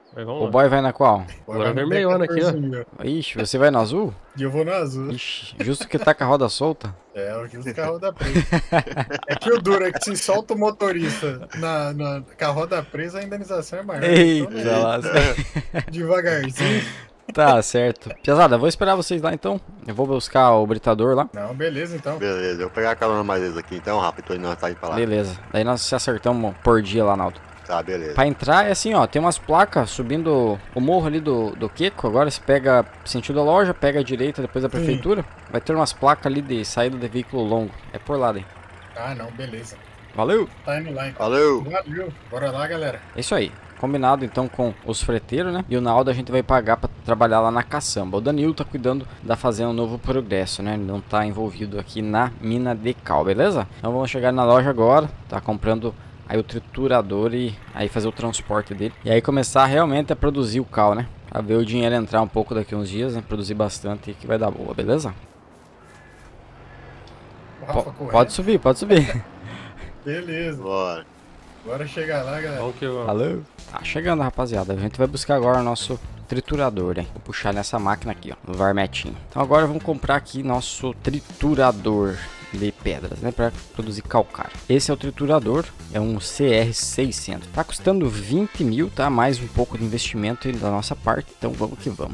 Mas vamos O lá. boy vai na qual? Agora vermelhona aqui, ó. Ixi, você vai no azul? E eu vou no azul. Ixi, justo que tá com a roda solta. É, o justo com a roda presa. É que o duro é que se solta o motorista com a roda presa, a indenização é maior. Eita, Então, né, lasca. devagarzinho. Tá certo. Pesada, vou esperar vocês lá então. Eu vou buscar o britador lá. Não, beleza, então. Beleza, eu vou pegar a carona mais vezes aqui então, rápido, tô indo, tá indo pra lá. Beleza. Daí nós se acertamos por dia lá, Naldo. Tá, beleza. Pra entrar é assim, ó, tem umas placas subindo o morro ali do Queco. Agora você pega sentido da loja, pega a direita depois da prefeitura. Vai ter umas placas ali de saída de veículo longo. É por lá daí. Ah, não, beleza. Valeu! Tá indo lá, então. Valeu! Valeu. Bora lá, galera. É isso aí. Combinado então com os freteiros, né? E o Naldo a gente vai pagar pra trabalhar lá na caçamba. O Danilo tá cuidando da fazenda Novo Progresso, né? Ele não tá envolvido aqui na mina de cal, beleza? Então vamos chegar na loja agora. Tá comprando aí o triturador e aí fazer o transporte dele. E aí começar realmente a produzir o cal, né? Pra ver o dinheiro entrar um pouco daqui uns dias, né? Produzir bastante que vai dar boa, beleza? O Rafa correndo. Pode subir, pode subir. Beleza. Bora. Bora chegar lá, galera. Vamos que vamos. Valeu. Tá chegando, rapaziada. A gente vai buscar agora o nosso triturador, né? Vou puxar nessa máquina aqui, ó, no varmetinho. Então agora vamos comprar aqui nosso triturador de pedras, né, para produzir calcário. Esse é o triturador, é um CR600. Tá custando 20 mil, tá? Mais um pouco de investimento aí da nossa parte, então vamos que vamos.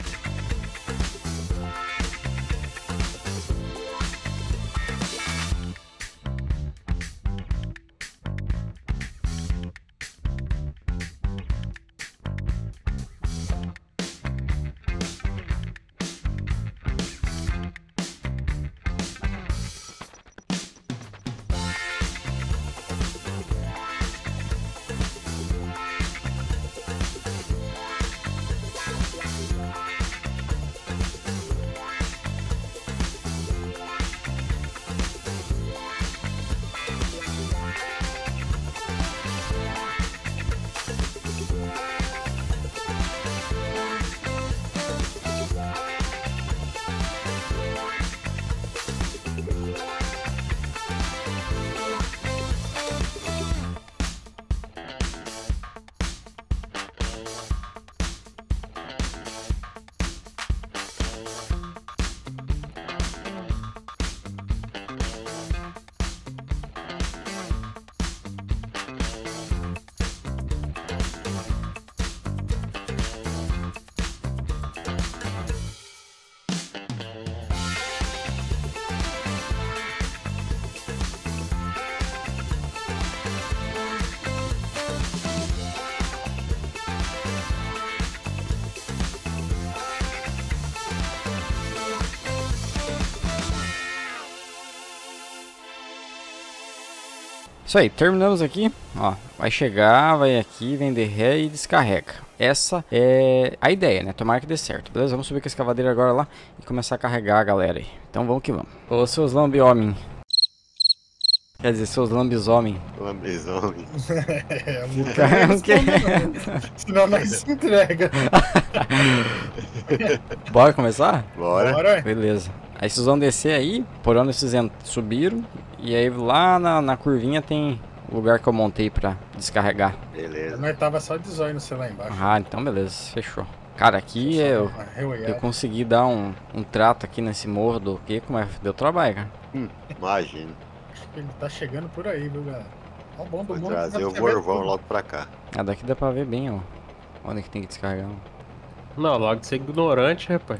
Isso aí, terminamos aqui, ó, vai chegar, vai aqui, vender ré e descarrega. Essa é a ideia, né? Tomara que dê certo, beleza? Vamos subir com a escavadeira agora lá e começar a carregar a galera aí. Então vamos que vamos. Ô, seus lambi-homem. Quer dizer, seus lambisomem. Lambisomem. É, O quê? senão nós se entrega. Bora começar? Bora. Bora. Beleza. Aí vocês vão descer aí, por onde vocês subiram. E aí lá na curvinha tem o lugar que eu montei pra descarregar. Beleza. Nós tava só de zóio no céu lá embaixo. Ah, então beleza, fechou. Cara, aqui eu consegui dar um trato aqui nesse morro do Queco, mas deu trabalho, cara. Imagina. Acho que ele tá chegando por aí, viu, galera? Ó, o bom do Vou mundo. trazer o você vê Vorvão tudo. logo pra cá. Ah, daqui dá pra ver bem, ó. Onde é que tem que descarregar. Não, logo de ser ignorante, rapaz.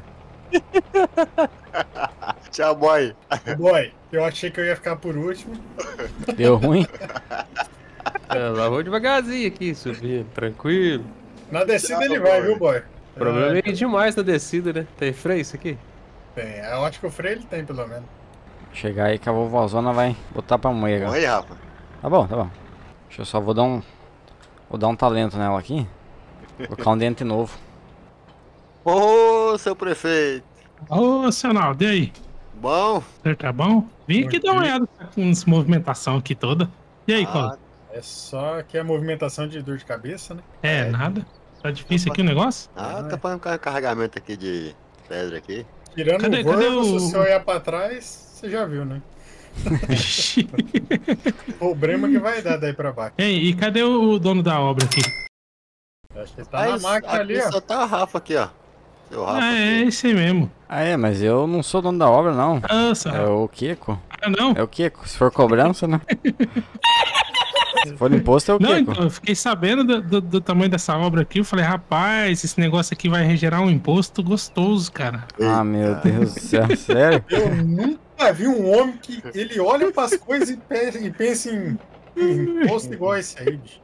Tchau, boy. Boy, eu achei que eu ia ficar por último. Deu ruim? É, lá vou devagarzinho aqui, subindo, tranquilo. Na descida Tchau, ele vai, boy. viu, boy? O problema é ir demais na descida, né? Tem freio isso aqui? Tem. Eu acho que o freio ele tem, pelo menos. Chegar aí que a vovózona vai botar pra moer, Vamos cara. aí, Rafa. Tá bom, tá bom. Deixa eu só vou dar um talento nela aqui. Colocar um dente novo. Ô, seu prefeito. Ô, seu Naldo, e aí? Bom? Você tá bom? Vim aqui dar uma olhada com essa movimentação aqui toda. E aí, Cola? É só que a movimentação de dor de cabeça, né? Nada. Tá difícil aqui o negócio? Tá fazendo um carregamento aqui de pedra aqui. Tirando Cadê- o Vorbo, cadê o- se você olhar pra trás, você já viu, né? Vixe. O problema que vai dar daí pra baixo. Ei, e cadê o dono da obra aqui? Tá Acho que tá na máquina ali, ó. Só tá a Rafa aqui, ó. Seu Rafa É esse aí mesmo. Ah, é, mas eu não sou dono da obra, não. Nossa. É o Kiko. Ah, não? É o Kiko. Se for cobrança, né? Se for imposto, é o Não, Kiko. então, eu fiquei sabendo do tamanho dessa obra aqui. Eu falei, rapaz, esse negócio aqui vai gerar um imposto gostoso, cara. Ah, meu Deus do céu. Sério? Eu nunca vi um homem que ele olha pras coisas e pensa em imposto igual esse aí, bicho.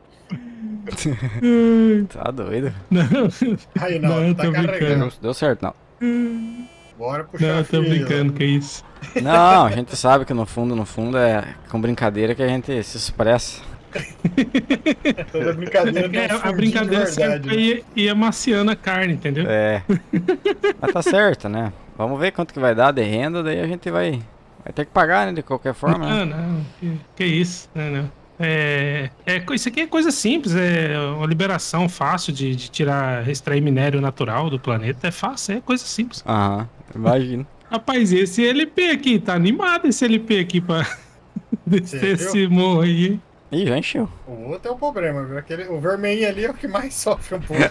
Tá doido. Não, Aí não, tá tô carregando. brincando. Não deu certo, não. Bora puxar Não, a tô fila. brincando, que isso. Não, a gente sabe que no fundo é com brincadeira que a gente se expressa. Toda brincadeira tem um A fundinho brincadeira de serve verdade, pra ir amaciando a carne, entendeu? É. Mas tá certo, né? Vamos ver quanto que vai dar de renda, daí a gente vai ter que pagar, né? De qualquer forma, né? Não. Que isso? Não. Isso aqui é coisa simples, é uma liberação fácil de tirar, extrair minério natural do planeta. É fácil, é coisa simples. Aham, imagino. Rapaz, esse LP aqui, tá animado esse LP aqui pra descer esse morro aí, hein? Ih, já encheu. O outro é o problema, viu? O vermelhinho ali é o que mais sofre um pouco.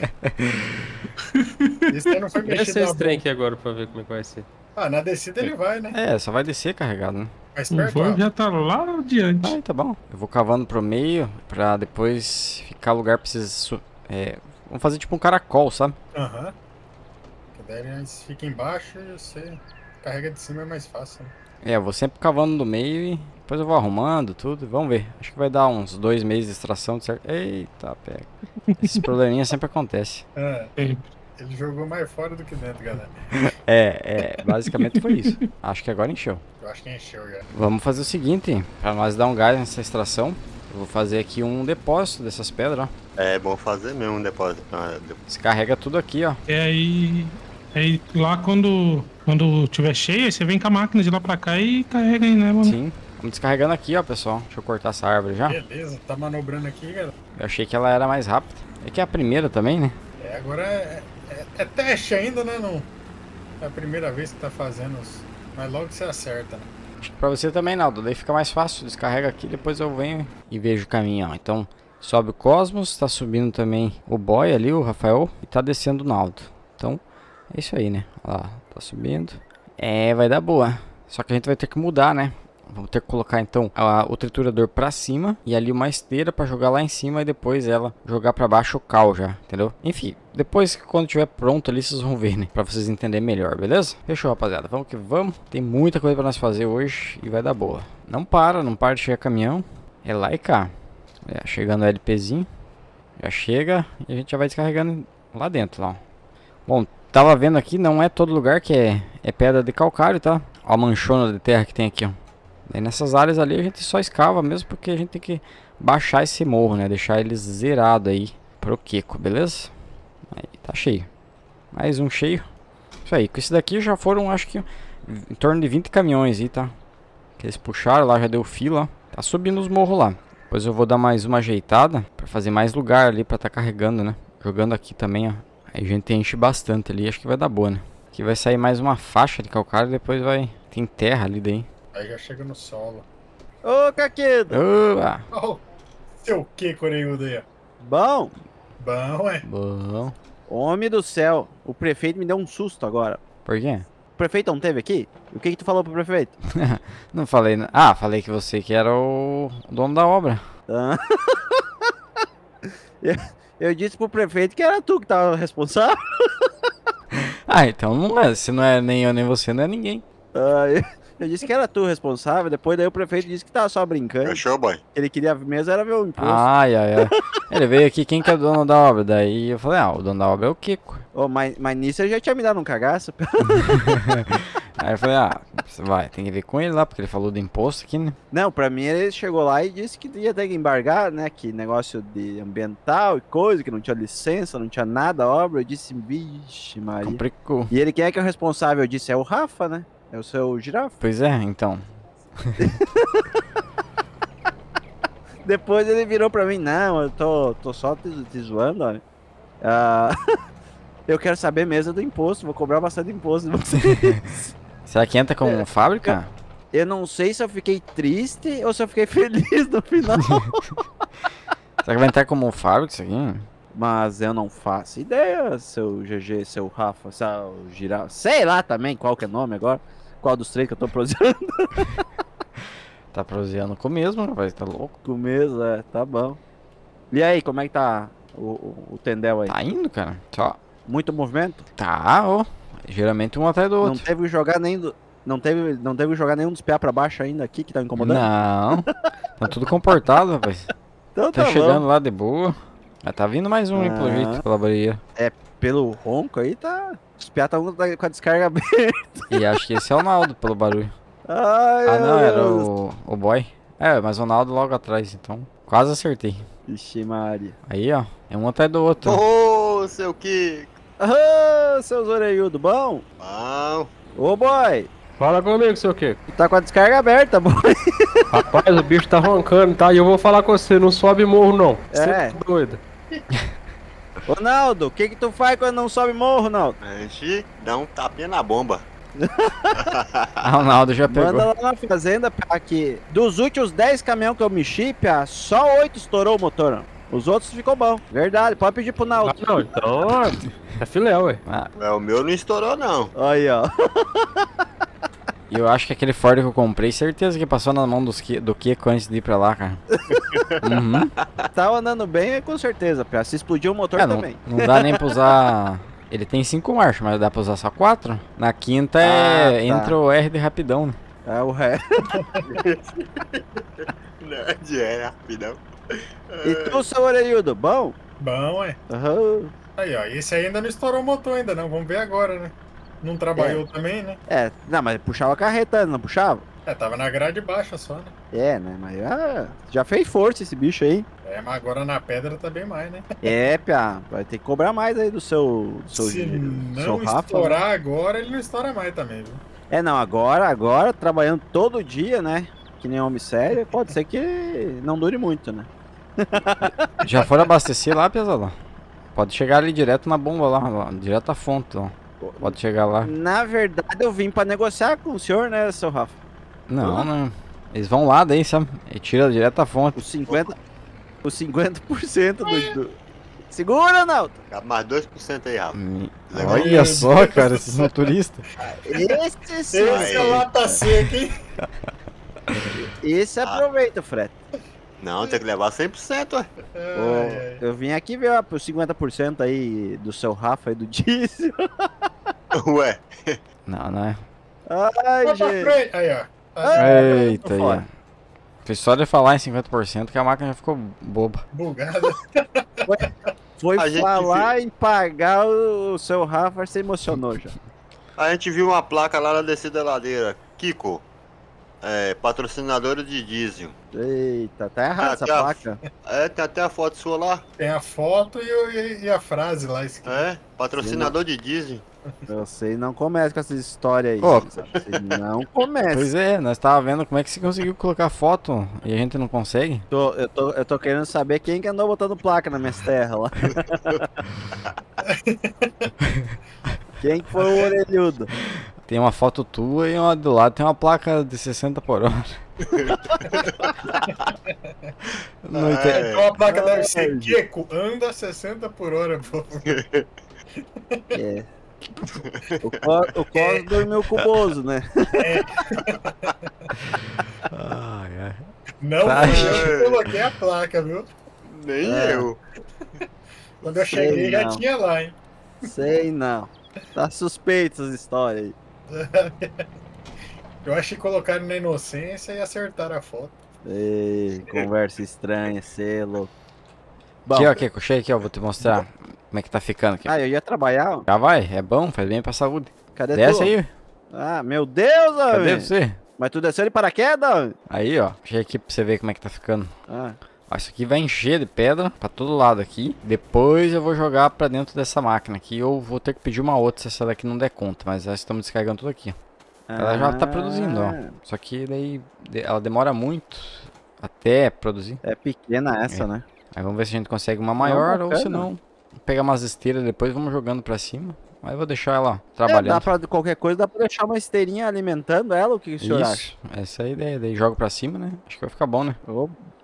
Esse aí não foi mexido Desce na esse trem boca. aqui agora pra ver como é que vai ser. Ah, na descida ele vai, né? É, só vai descer carregado, né? Mais O perto, forno ó. já tá lá adiante. Ah, tá bom. Eu vou cavando pro meio pra depois ficar lugar pra vocês... vamos fazer tipo um caracol, sabe? Aham. Que daí eles ficam embaixo e você carrega de cima, é mais fácil, né? É, eu vou sempre cavando no meio e depois eu vou arrumando tudo. Vamos ver. Acho que vai dar uns 2 meses de extração, certo? Eita, pega. Esses probleminhas sempre acontecem. Ah, Sempre. ele jogou mais fora do que dentro, galera. Basicamente foi isso. Acho que agora encheu. Eu acho que encheu já. Vamos fazer o seguinte, pra nós dar um gás nessa extração, eu vou fazer aqui um depósito dessas pedras, ó. É bom fazer mesmo um depósito. Você carrega tudo aqui, ó. Aí lá quando tiver cheio, aí você vem com a máquina de lá pra cá e carrega aí, né, mano? Sim. Vamos descarregando aqui, ó, pessoal. Deixa eu cortar essa árvore já. Beleza, tá manobrando aqui, galera. Eu achei que ela era mais rápida. É que é a primeira também, né? Agora é teste ainda, né? Não é a primeira vez que tá fazendo mas logo você acerta, né? Acho que pra você também, Naldo. Daí fica mais fácil. Descarrega aqui, depois eu venho e vejo o caminho, ó. Então, sobe o Cosmos, tá subindo também o Boy ali, o Rafael, e tá descendo o Naldo. Então, é isso aí, né? Olha lá, tá subindo. Vai dar boa. Só que a gente vai ter que mudar, né? Vamos ter que colocar então o triturador pra cima e ali uma esteira pra jogar lá em cima e depois ela jogar pra baixo o cal já, entendeu? Enfim, depois quando tiver pronto ali vocês vão ver, né? Pra vocês entenderem melhor, beleza? Fechou, rapaziada. Vamos que vamos. Tem muita coisa pra nós fazer hoje e vai dar boa. Não para de chegar caminhão. É lá e cá. Chegando o LPzinho. Já chega e a gente já vai descarregando lá dentro, ó. Bom, tava vendo aqui, não é todo lugar que é pedra de calcário, tá? Ó a manchona de terra que tem aqui, ó. Daí nessas áreas ali a gente só escava mesmo porque a gente tem que baixar esse morro, né? Deixar ele zerado aí pro Kiko, beleza? Aí, tá cheio. Mais um cheio. Isso aí, com esse daqui já foram, acho que, em torno de 20 caminhões aí, tá? Que eles puxaram lá, já deu fila, ó. Tá subindo os morros lá. Depois eu vou dar mais uma ajeitada pra fazer mais lugar ali pra tá carregando, né? Jogando aqui também, ó. Aí a gente enche bastante ali, acho que vai dar boa, né? Aqui vai sair mais uma faixa de calcário, depois vai... Tem terra ali daí. Aí já chega no solo. Ô, Caquedo! Oba! Oh, seu que, Coreiudo aí, ó. Bom, Bom, é. Bom. homem do céu, o prefeito me deu um susto agora. Por quê? O prefeito não teve aqui? O que tu falou pro prefeito? Não falei... Ah, falei que você que era o dono da obra. Ah. Eu disse pro prefeito que era tu que tava responsável. Ah, então não é. Se não é nem eu nem você, não é ninguém. Eu disse que era tu responsável, depois daí o prefeito disse que tava só brincando. Fechou, boy? Ele queria mesmo era ver o imposto. Ai. Ele veio aqui, quem que é o dono da obra? Daí eu falei, o dono da obra é o Kiko. Ô, mas nisso eu já tinha me dado um cagaço. Aí eu falei, você vai, tem que ver com ele lá, porque ele falou do imposto aqui, né? Não, pra mim ele chegou lá e disse que ia ter que embargar, né? Que negócio de ambiental e coisa, que não tinha licença, não tinha nada a obra. Eu disse, vixe, Maria. Complicou. E ele, quem é que é o responsável? Eu disse, é o Rafa, né? É o seu girafa. Pois é, então. Depois ele virou pra mim, não, eu tô só te zoando, olha. Eu quero saber mesmo do imposto, vou cobrar bastante imposto de vocês. Será que entra como fábrica? Eu não sei se eu fiquei triste ou se eu fiquei feliz no final. Será que vai entrar como fábrica isso aqui? Mas eu não faço ideia, seu GG, seu Rafa, seu Giral. Sei lá também qual que é o nome agora. Qual dos três que eu tô prosseando. Tá proseando com o mesmo, rapaz, tá louco? Com mesmo, tá bom. E aí, como é que tá o Tendel aí? Tá indo, cara. Só. Muito movimento? Tá, ó. Geralmente um atrás do Não outro. teve que jogar nem não teve que jogar nenhum dos PA pra baixo ainda aqui que tá incomodando? Não. Tá tudo comportado, rapaz. Então Tá tá chegando bom. lá de boa. Mas tá vindo mais um aí, pelo Ah. jeito, pela barreira. Pelo ronco aí, tá. Os PA tá com a descarga aberta. E acho que esse é o Naldo, pelo barulho. Ai, Ah, não, meu era Deus. o boy. É, mas o Naldo logo atrás, então. Quase acertei. Ixi, Maria. Aí, ó. É um atrás do outro. Ô, seu Kiko. Ah, seus orelhudos, bom? Bom. Ô, boy. Fala comigo, seu Kiko. Tá com a descarga aberta, boy. Rapaz, o bicho tá roncando, tá? E eu vou falar com você, não sobe morro, não. Você É. tá doido. Ô, Naldo, o que tu faz quando não sobe morro, Naldo? A gente dá um tapinha na bomba. Ah, o Naldo já pegou. Manda lá na fazenda, Pia, que dos últimos 10 caminhões que eu mexi, Pia, só 8 estourou o motor, ó. Os outros ficou bom. Verdade, pode pedir pro Ah, Naldo. não, então é filé, ué. Ah, É, o meu não estourou, não. Aí, ó. e eu acho que aquele Ford que eu comprei, certeza que passou na mão do Kiko antes de ir pra lá, cara. Uhum. Tava andando bem, com certeza, Pia. Se explodiu o motor É, não, também. não dá nem pra usar. Ele tem 5 marchas, mas dá pra usar só 4. Na quinta Ah, tá. entra o R de rapidão, né? É o ré. Nerd, rapidão. E tu, seu orelhudo, bom? Bom, é. Aham. Aí, ó. Esse aí ainda não estourou o motor ainda, não. Vamos ver agora, né? Não trabalhou também, né? É, não, mas puxava a carreta, não puxava? É, tava na grade baixa só, né? É, né, mas já fez força esse bicho aí. É, mas agora na pedra tá bem mais, né? É, Pia, vai ter que cobrar mais aí do seu Se seu não Rafa. estourar agora, ele não estoura mais também, viu? É, não, agora, trabalhando todo dia, né? Que nem homem sério, pode ser que não dure muito, né? Já foram abastecer lá, pesadão? Pode chegar ali direto na bomba lá, direto à fonte, ó. Pode chegar lá. Na verdade, eu vim pra negociar com o senhor, né, seu Rafa? Não, não. Eles vão lá daí, sabe? E tira direto da fonte. Os 50% do... Segura, Naldo! Dá mais 2% aí, Rafa. Legal. Olha só, cara, esses motoristas. Esse sim, Esse é lata seca, hein? esse aproveita, Fred. Não, tem que levar 100%, ué. Ai, Eu vim aqui ver os 50% aí do seu Rafa e do diesel. Ué. Não, não é. Ai, vai pra gente. frente. Aí, ó. Eita, aí, ó. fora. Foi só de falar em 50% que a máquina já ficou boba. Bugada. Foi A gente falar em pagar o seu Rafa, se emocionou já. A gente viu uma placa lá na descida da ladeira. Kiko. Patrocinadora de diesel. Eita, tá errado essa Até a- placa. Tem até a foto sua lá. Tem a foto e a frase lá escrita. Patrocinador de diesel. Você não começa com essas histórias aí. Ô. Você não começa. Pois é, nós tava vendo como é que você conseguiu colocar foto e a gente não consegue. Eu tô querendo saber quem que andou botando placa nas minhas terras lá. Quem que foi o orelhudo? Tem uma foto tua e uma do lado tem uma placa de 60 por hora. Não entendi. Então a placa deve ser Kiko, anda 60 por hora, pô. É. O Cos dormiu com o Bozo, né? Ai, ai. Não Tá. fui eu que coloquei a placa, viu? Nem É. eu. Quando eu Sei cheguei já não. tinha lá, hein? Sei não. Tá suspeito essas histórias aí. Eu acho que colocaram na inocência e acertaram a foto. Ei, conversa estranha, cê é louco. Bom, Aqui, ó, Kiko, chega aqui, ó, vou te mostrar como é que tá ficando aqui. eu ia trabalhar, ó. Já vai, é bom, faz bem pra saúde. Cadê Desce tu? aí, Ah, meu Deus, cadê homem. você? Mas tu desceu de paraquedas, homem? Aí, ó, chega aqui pra você ver como é que tá ficando. Ah, Ó, isso aqui vai encher de pedra pra todo lado aqui. Depois eu vou jogar pra dentro dessa máquina aqui. Ou vou ter que pedir uma outra se essa daqui não der conta. Mas nós estamos descarregando tudo aqui. Ela já tá produzindo, ó. Só que daí ela demora muito até produzir. É pequena essa, né? Aí vamos ver se a gente consegue uma maior ou bacana. se não, pegar umas esteiras depois, vamos jogando pra cima. Aí eu vou deixar ela Dá trabalhando. pra qualquer coisa, dá pra deixar uma esteirinha alimentando ela, o que o senhor acha? Isso, essa é a ideia. Daí jogo pra cima, né? Acho que vai ficar bom, né? Ô,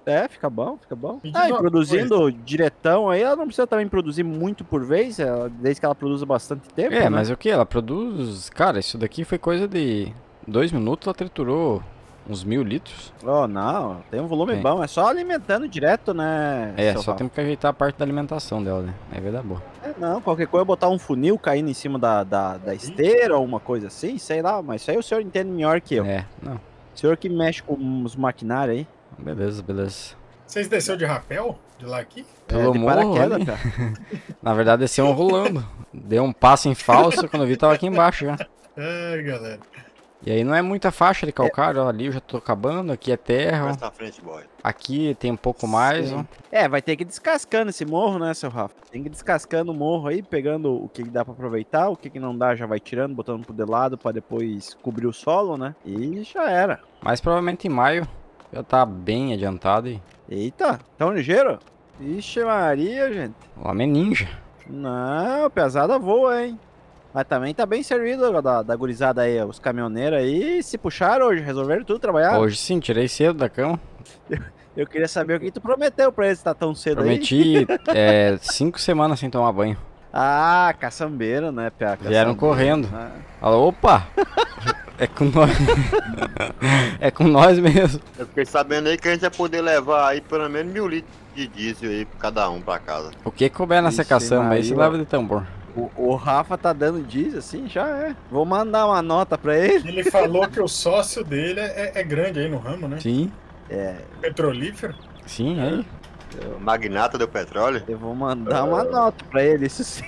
É, fica bom, fica bom. Me diz Ah, e uma produzindo diretão aí, ela não precisa também produzir muito por vez, desde que ela produza bastante tempo, É, né? mas o que? Ela produz... Cara, isso daqui foi coisa de 2 minutos, ela triturou uns 1000 litros. Oh, não, tem um volume Tem. bom, é só alimentando direto, né? É, seu só Rafa? temos que ajeitar a parte da alimentação dela, né? Aí vai dar boa. É, não, qualquer coisa, botar um funil caindo em cima da esteira ou uma coisa assim, sei lá, mas isso aí o senhor entende melhor que eu. É, não. O senhor que mexe com os maquinários aí. Beleza, beleza. Vocês desceu de rapel? De lá aqui? Pelo de morro paraquedas, ali. cara. Na verdade, desceu um rolando. Deu um passo em falso, quando eu vi tava aqui embaixo já. Ai, galera. E aí não é muita faixa de calcário, ó, ali eu já tô acabando, aqui é terra, Mais pra frente, boy. aqui tem um pouco mais, Sim. ó. É, vai ter que ir descascando esse morro, né, seu Rafa? Tem que ir descascando o morro aí, pegando o que dá pra aproveitar, o que não dá já vai tirando, botando pro de lado pra depois cobrir o solo, né? E já era. Mas provavelmente em maio já tá bem adiantado e Eita, tão ligeiro? Ixi Maria, gente. o homem é ninja. Não, pesada voa, hein? Mas também tá bem servido da gurizada aí, os caminhoneiros aí se puxaram hoje, resolveram tudo trabalhar. Hoje sim, tirei cedo da cama. Eu queria saber o que tu prometeu pra eles, tá tão cedo aí. Prometi 5 semanas sem tomar banho. Ah, caçambeiro, né, Pia? Vieram Caçambeiro, correndo. né? Falou, opa! É com nós. É com nós mesmo. Eu fiquei sabendo aí que a gente vai poder levar aí pelo menos 1000 litros de diesel aí pra cada um pra casa. O que couber nessa Ixi, caçamba aí, se Maria. leva de tambor. O Rafa tá dando diesel assim, já é. Vou mandar uma nota pra ele. Ele falou que o sócio dele é grande aí no ramo, né? Sim, Petrolífero. sim, aí. O magnata do petróleo. Eu vou mandar uma nota pra ele, isso sim.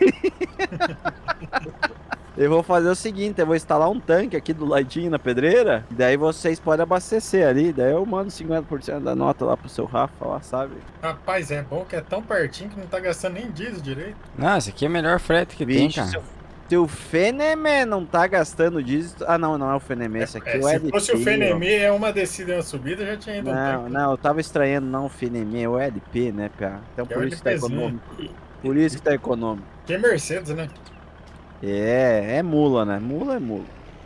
Eu vou fazer o seguinte, eu vou instalar um tanque aqui do ladinho na pedreira, daí vocês podem abastecer ali, daí eu mando 50% da nota lá pro seu Rafa lá, sabe? Rapaz, é bom que é tão pertinho que não tá gastando nem diesel direito. Não, esse aqui é o melhor frete que tem, Vixe, cara. se o Fenemé não tá gastando diesel... Ah, não, não é o Fenemé, esse aqui é o Se LP. fosse o Fenemê, é uma descida e uma subida, já tinha ido um Não, tempo. não, eu tava estranhando não o Fenemé, é o LP, né, Pia? Então É por o isso que tá LPzinho. econômico. Por isso que tá econômico. Que é Mercedes, né? É mula, né? Mula é mula.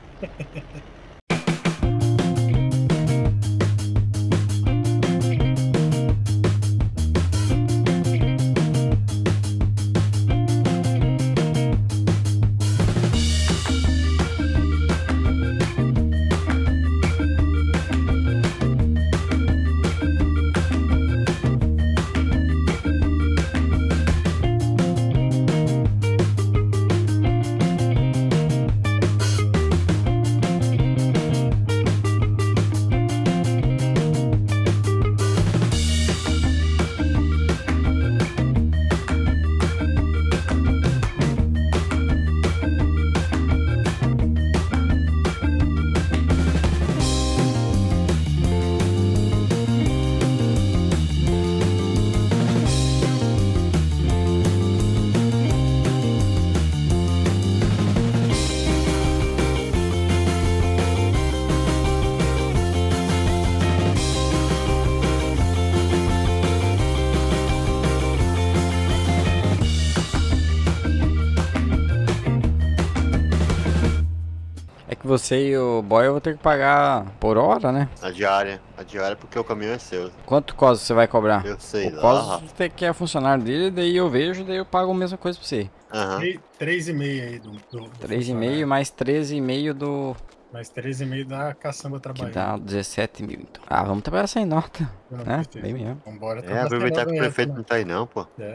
É que você e o boy eu vou ter que pagar por hora, né? A diária. A diária porque o caminhão é seu. Quanto Cosmo você vai cobrar? Eu sei O lá. Cosmo que é funcionário dele, daí eu vejo, daí eu pago a mesma coisa pra você. Aham. 3,5 aí do 3,5 mais 13,5 do... Mais 3,5 da caçamba Que trabalhando. dá 17 mil, então. Ah, vamos trabalhar sem nota, Não, né? certeza. Bem mesmo. Vambora, É, aproveitar que o prefeito não tá aí não, pô. É.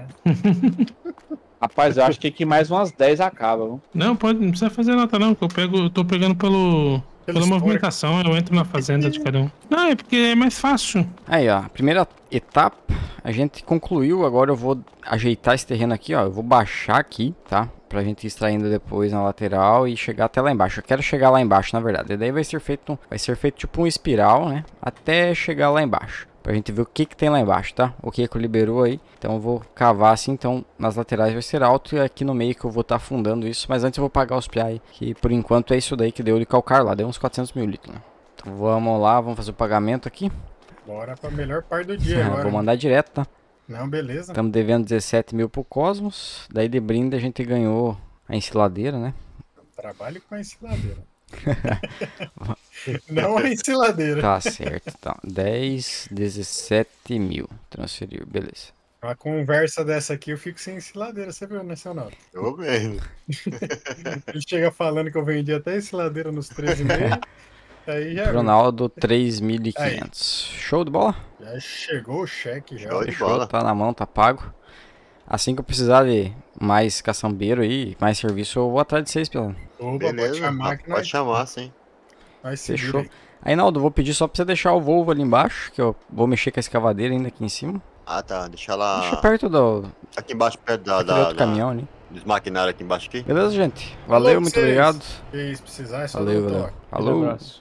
Rapaz, eu acho que aqui mais umas 10 acaba, viu? Não, não precisa fazer nota não, que eu tô pegando pela histórico. movimentação, eu entro na fazenda de cada um. Não, é porque é mais fácil. Aí, ó, a primeira etapa a gente concluiu, agora eu vou ajeitar esse terreno aqui, ó, eu vou baixar aqui, tá? Pra gente ir extraindo depois na lateral e chegar até lá embaixo. Eu quero chegar lá embaixo, na verdade, e daí vai ser feito tipo um espiral, né? Até chegar lá embaixo. Pra gente ver o que tem lá embaixo, tá? O que liberou aí. Então eu vou cavar assim, então nas laterais vai ser alto e aqui no meio que eu vou estar afundando isso. Mas antes eu vou pagar os piai, que por enquanto é isso daí que deu de calcar lá. Deu uns 400 mil litros, né? Então vamos lá, vamos fazer o pagamento aqui. Bora pra melhor parte do dia agora. Vou mandar direto, tá? Não, beleza. Estamos devendo 17 mil pro Cosmos. Daí de brinde a gente ganhou a ensiladeira, né? Trabalho com a ensiladeira. Não é ensiladeira. Tá certo, então. 10, 17 mil. Transferir, beleza. Uma conversa dessa aqui eu fico sem ensiladeira, você viu, né, Ronaldo? Eu mesmo. Ele chega falando que eu vendi até ensiladeira nos 13,5. Aí já. Ronaldo, 3.500. Show de bola? Já chegou o cheque já. Show de Fechou, bola. tá na mão, tá pago. Assim que eu precisar de mais caçambeiro aí, mais serviço, eu vou atrás de vocês, pelo. Opa, pode Beleza, chamar que pode chamar, sim. nós se Fechou. vira Aí, Naldo, vou pedir só pra você deixar o Volvo ali embaixo, que eu vou mexer com a escavadeira ainda aqui em cima. Ah, tá. Deixa ela Deixa perto do aqui embaixo, perto daquele outro caminhão ali. dos maquinários aqui embaixo aqui. Beleza, gente? Falou Valeu, pra muito vocês. obrigado. aí. Se precisar, é só Valeu, dar um valeu. toque. Falou. Abraço.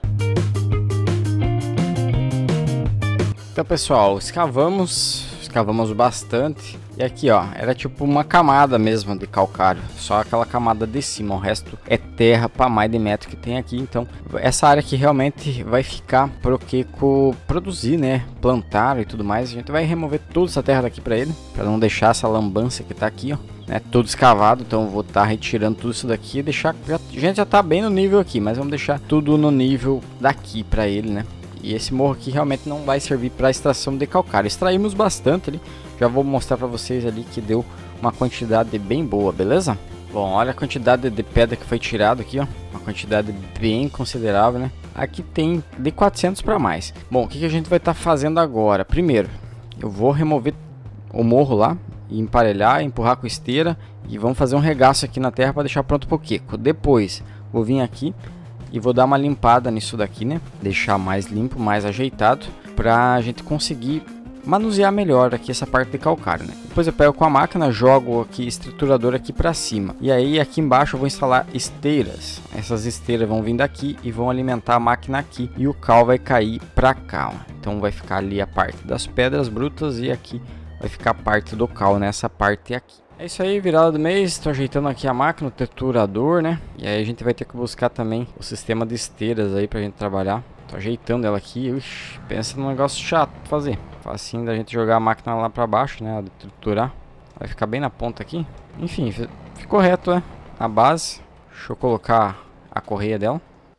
Então, pessoal, escavamos bastante. E aqui, ó, era tipo uma camada mesmo de calcário, só aquela camada de cima, o resto é terra para mais de metro que tem aqui. Então, essa área aqui realmente vai ficar pro Kiko produzir, né, plantar e tudo mais. A gente vai remover toda essa terra daqui para ele, para não deixar essa lambança que tá aqui, ó, né, todo escavado. Então, eu vou estar retirando tudo isso daqui e deixar, a gente já tá bem no nível aqui, mas vamos deixar tudo no nível daqui para ele, né? E esse morro aqui realmente não vai servir para extração de calcário. Extraímos bastante ali. Já vou mostrar para vocês ali que deu uma quantidade bem boa, beleza? Bom, olha a quantidade de pedra que foi tirado aqui, ó. Uma quantidade bem considerável, né? Aqui tem de 400 para mais. Bom, o que a gente vai estar fazendo agora? Primeiro, eu vou remover o morro lá e emparelhar, empurrar com esteira. E vamos fazer um regaço aqui na terra para deixar pronto pro Kiko. Depois, vou vir aqui e vou dar uma limpada nisso daqui, né? Deixar mais limpo, mais ajeitado, pra gente conseguir manusear melhor aqui essa parte de calcário, né? Depois eu pego com a máquina, jogo aqui estruturador aqui pra cima. E aí aqui embaixo eu vou instalar esteiras. Essas esteiras vão vir daqui e vão alimentar a máquina aqui. E o cal vai cair pra cá, ó. Então vai ficar ali a parte das pedras brutas e aqui vai ficar a parte do cal nessa parte aqui. É isso aí, virada do mês, estou ajeitando aqui a máquina, o triturador, né? E aí a gente vai ter que buscar também o sistema de esteiras aí pra gente trabalhar. Tô ajeitando ela aqui, uixi, pensa num negócio chato pra fazer. Facinho da gente jogar a máquina lá pra baixo, né? De triturar. Vai ficar bem na ponta aqui. Enfim, ficou reto, né? Na base. Deixa eu colocar a correia dela.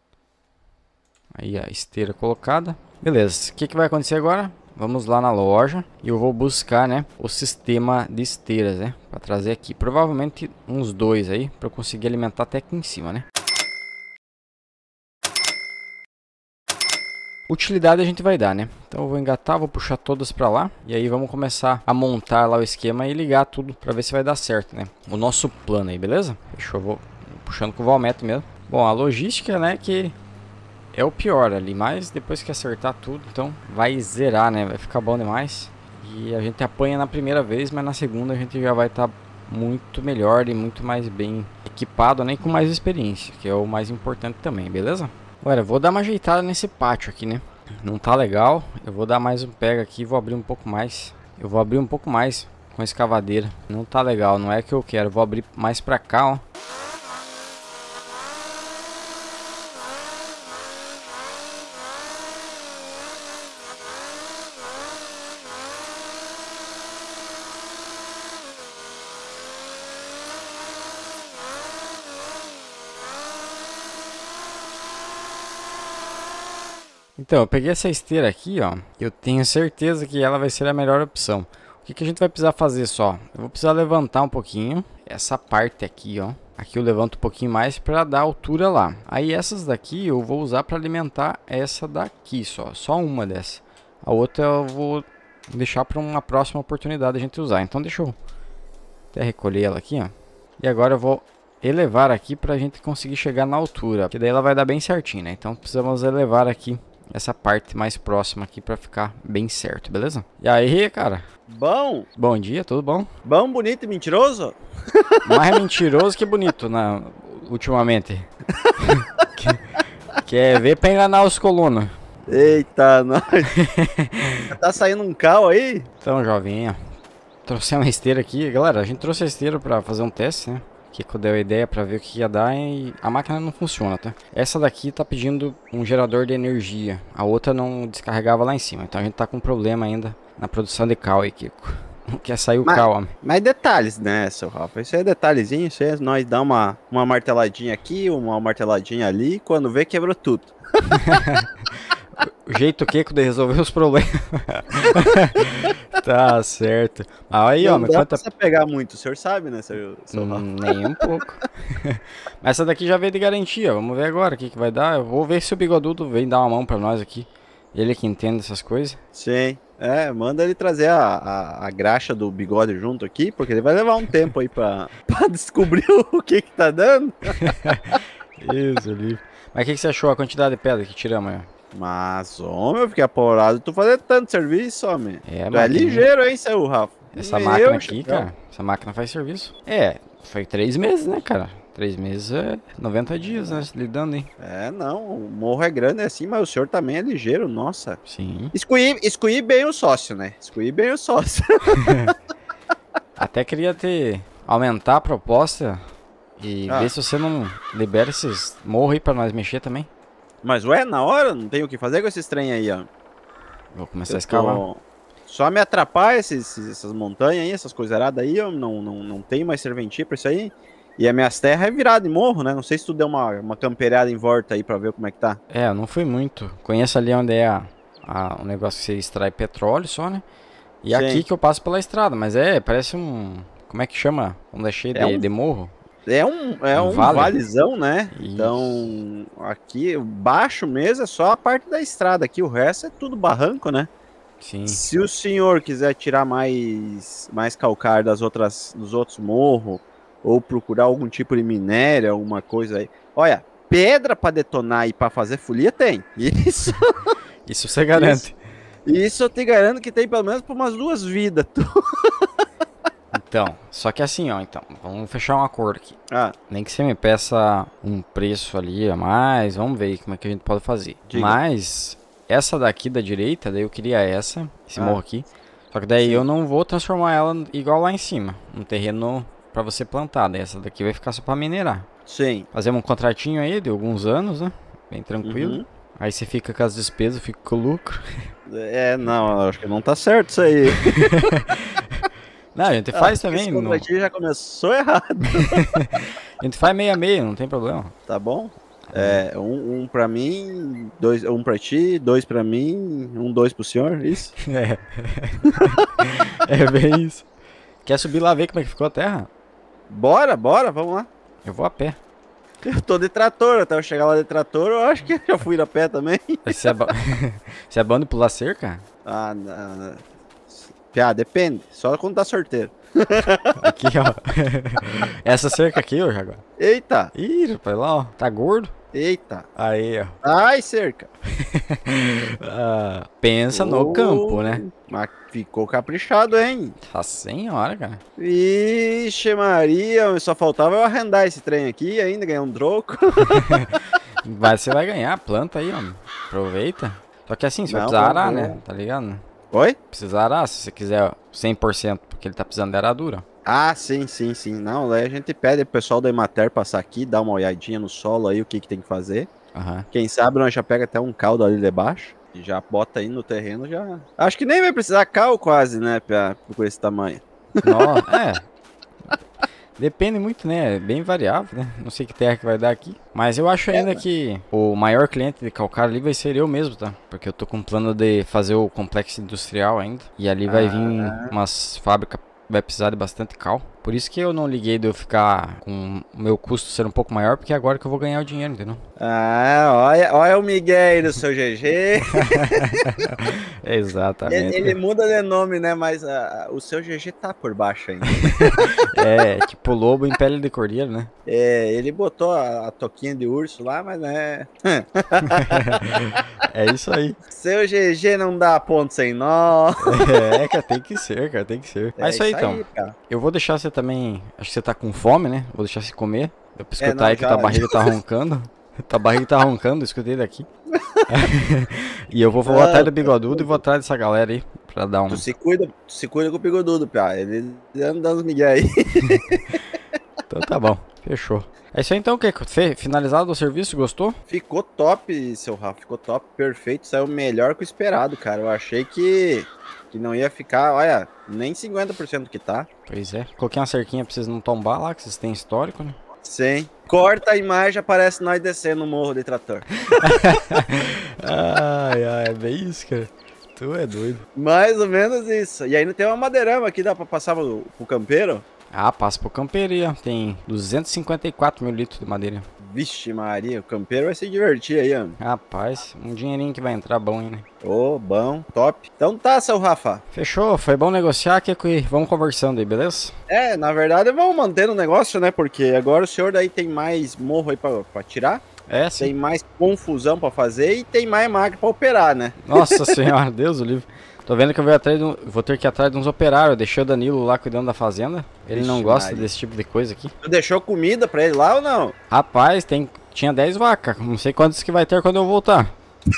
Aí a esteira colocada. Beleza, o que vai acontecer agora? Vamos lá na loja e eu vou buscar, né, o sistema de esteiras, né, para trazer aqui. Provavelmente uns 2 aí, para eu conseguir alimentar até aqui em cima, né. Utilidade a gente vai dar, né. Então eu vou engatar, vou puxar todas para lá. E aí vamos começar a montar lá o esquema e ligar tudo para ver se vai dar certo, né. O nosso plano aí, beleza? Fechou, vou puxando com o Valmetro mesmo. Bom, a logística, né, que é o pior ali, mas depois que acertar tudo, então vai zerar, né? Vai ficar bom demais. E a gente apanha na primeira vez, mas na segunda a gente já vai estar muito melhor e muito mais bem equipado, né? E com mais experiência, que é o mais importante também, beleza? Agora, eu vou dar uma ajeitada nesse pátio aqui, né? Não tá legal, eu vou dar mais um pega aqui e vou abrir um pouco mais. Eu vou abrir um pouco mais com a escavadeira. Não tá legal, não é que eu quero, eu vou abrir mais pra cá, ó. Então, eu peguei essa esteira aqui, ó. Eu tenho certeza que ela vai ser a melhor opção. O que a gente vai precisar fazer só? Eu vou precisar levantar um pouquinho essa parte aqui, ó. Aqui eu levanto um pouquinho mais para dar altura lá. Aí essas daqui eu vou usar para alimentar essa daqui só uma dessa. A outra eu vou deixar para uma próxima oportunidade a gente usar. Então deixa eu até recolher ela aqui, ó. E agora eu vou elevar aqui para a gente conseguir chegar na altura, que daí ela vai dar bem certinho, né? Então precisamos elevar aqui essa parte mais próxima aqui para ficar bem certo, beleza? E aí, cara? Bom dia, tudo bom? Bom, bonito e mentiroso? Mais mentiroso que bonito, ultimamente. Quer ver pra enganar os colunas. Eita, nós. Tá saindo um cal aí? Então, jovem, ó. Trouxe uma esteira aqui. Galera, a gente trouxe a esteira pra fazer um teste, né? Que deu a ideia pra ver o que ia dar e a máquina não funciona, tá? Essa daqui tá pedindo um gerador de energia. A outra não descarregava lá em cima. Então a gente tá com problema ainda na produção de cal aí, Kiko. Não quer sair o cal, homem. Mas detalhes, né, seu Rafa? Isso é detalhezinho, isso é nós dá uma marteladinha aqui, uma marteladinha ali, quando vê, quebrou tudo. O jeito Keko de resolver os problemas. Tá certo. Aí, ó, não dá pra você pegar muito, o senhor sabe, né, seu Rafa? Nem um pouco. Mas essa daqui já veio de garantia. Vamos ver agora o que vai dar. Eu vou ver se o Bigodudo vem dar uma mão pra nós aqui. Ele que entende essas coisas. Sim. Manda ele trazer a graxa do bigode junto aqui, porque ele vai levar um tempo aí pra descobrir o que tá dando. Isso ali. Mas o que você achou a quantidade de pedra que tiramos aí? Mas, homem, eu fiquei apavorado. Tu fazer tanto serviço, homem. Tu é ligeiro, hein, seu Rafa? Essa máquina aqui, cara, essa máquina faz serviço. Foi 3 meses, né, cara? 3 meses é 90 dias, né, lidando, hein? Não, o morro é grande assim, mas o senhor também é ligeiro, nossa. Sim. Excluí bem o sócio, né? Excluí bem o sócio. Até queria aumentar a proposta e ver se você não libera esses morros aí pra nós mexer também. Mas, na hora, não tem o que fazer com esses trem aí, ó. Vou começar a escalar. Só me atrapalha essas montanhas aí, essas coisaradas aí, eu não tenho mais serventia pra isso aí. E as minhas terras é virada em morro, né? Não sei se tu deu uma campeirada em volta aí pra ver como é que tá. Eu não fui muito. Conheço ali onde é o negócio que você extrai petróleo só, né? E Sim. aqui que eu passo pela estrada, mas parece um... Como é que chama? Quando é cheio de morro? É um valezão, né? Isso. Então, aqui, baixo mesmo é só a parte da estrada aqui, o resto é tudo barranco, né? Sim. Se o senhor quiser tirar mais calcário dos outros morros, ou procurar algum tipo de minério, alguma coisa aí. Olha, pedra pra detonar e pra fazer folia tem. Isso. Isso você garante. Isso eu te garanto que tem pelo menos por umas 2 vidas. Então, só que assim, ó, vamos fechar um acordo aqui. Nem que você me peça um preço ali a mais, vamos ver como é que a gente pode fazer. Diga. Mas, essa daqui da direita, daí eu queria esse morro aqui. Só que daí eu não vou transformar ela igual lá em cima, um terreno pra você plantar. Daí essa daqui vai ficar só pra minerar. Sim. Fazemos um contratinho aí de alguns anos, né? Bem tranquilo. Uhum. Aí você fica com as despesas, fica com o lucro. Não, acho que não tá certo isso aí. Não, a gente faz também. Esse contratinho já começou errado. A gente faz meio a meio, não tem problema. Tá bom? Um pra mim, um pra ti, 2 pra mim, 2 pro senhor, isso? É bem isso. Quer subir lá ver como é que ficou a terra? Bora, vamos lá. Eu vou a pé. Eu tô de trator, até eu chegar lá de trator, eu acho que eu já fui a pé também. Você é bom de pular cerca? Não. Depende, só quando tá sorteiro. Aqui, ó. Essa cerca aqui, ó, Jaguar. Eita! Ih, rapaz, lá, ó. Tá gordo? Eita! Aí, ó. Ai, cerca! Pensa no campo, né? Mas ficou caprichado, hein? Nossa senhora, cara. Vixe Maria, só faltava eu arrendar esse trem aqui e ainda ganhar um troco. Você vai ganhar, planta aí, ó. Aproveita. Só que assim, você vai precisar arar, né? Tá ligado? Oi? Precisa arar, se você quiser 100%, porque ele tá precisando de aradura. Sim. Não, aí a gente pede pro pessoal da Emater passar aqui, dar uma olhadinha no solo aí, o que tem que fazer. Quem sabe nós já pega até um caldo ali debaixo e já bota aí no terreno, já... Acho que nem vai precisar cal quase, né, por esse tamanho. Depende muito, né? É bem variável, né? Não sei que terra que vai dar aqui. Mas eu acho ainda que o maior cliente de calcário ali vai ser eu mesmo, tá? Porque eu tô com plano de fazer o complexo industrial ainda. E ali vai vir umas fábricas, vai precisar de bastante cal. Por isso que eu não liguei de eu ficar com o meu custo ser um pouco maior, porque é agora que eu vou ganhar o dinheiro, entendeu? Olha o Miguel aí do seu GG. Exatamente. Ele muda de nome, né? Mas o seu GG tá por baixo ainda. Tipo lobo em pele de cordeiro, né? Ele botou a toquinha de urso lá, mas né... É isso aí. Seu GG não dá ponto sem nó. Cara, tem que ser, cara, tem que ser. Mas isso aí, então. Cara. Eu vou deixar você também... Acho que você tá com fome, né? Vou deixar você comer. Deu pra escutar aí que tua barriga tá roncando. Tua barriga tá roncando, escutei daqui. E eu vou atrás do Bigodudo e vou atrás dessa galera aí. Pra dar um... Tu se cuida com o Bigodudo, Pia. Ele anda dando uns migué aí. Então tá bom. Fechou. É isso aí então, Keiko. Finalizado o serviço, gostou? Ficou top, seu Rafa. Ficou top, perfeito. Saiu melhor que o esperado, cara. Eu achei que não ia ficar, olha, nem 50% do que tá. Pois é. Coloquei uma cerquinha pra vocês não tombar lá, que vocês têm histórico, né? Sim. Corta a imagem, aparece nós descendo o morro de trator. Ai, é bem isso, cara. Tu é doido. Mais ou menos isso. E ainda tem uma madeirama aqui, dá pra passar pro campeiro? Ah, passa pro campeiro, tem 254 mil litros de madeira. Vixe Maria, o campeiro vai se divertir aí, ó. Rapaz, um dinheirinho que vai entrar bom, hein, né? Ô, bom, top. Então tá, seu Rafa. Fechou, foi bom negociar, Keiko, e vamos conversando aí, beleza? É, na verdade vamos mantendo o negócio, né? Porque agora o senhor daí tem mais morro aí pra tirar. É, sim. Tem mais confusão pra fazer e tem mais máquina pra operar, né? Nossa senhora, Deus o livre. Tô vendo que eu vou ter que ir atrás de uns operários. Eu deixei o Danilo lá cuidando da fazenda. Ele Vixe não gosta Maria. desse tipo de coisa aqui. Tu deixou comida pra ele lá ou não? Rapaz, tinha 10 vacas. Não sei quantos que vai ter quando eu voltar.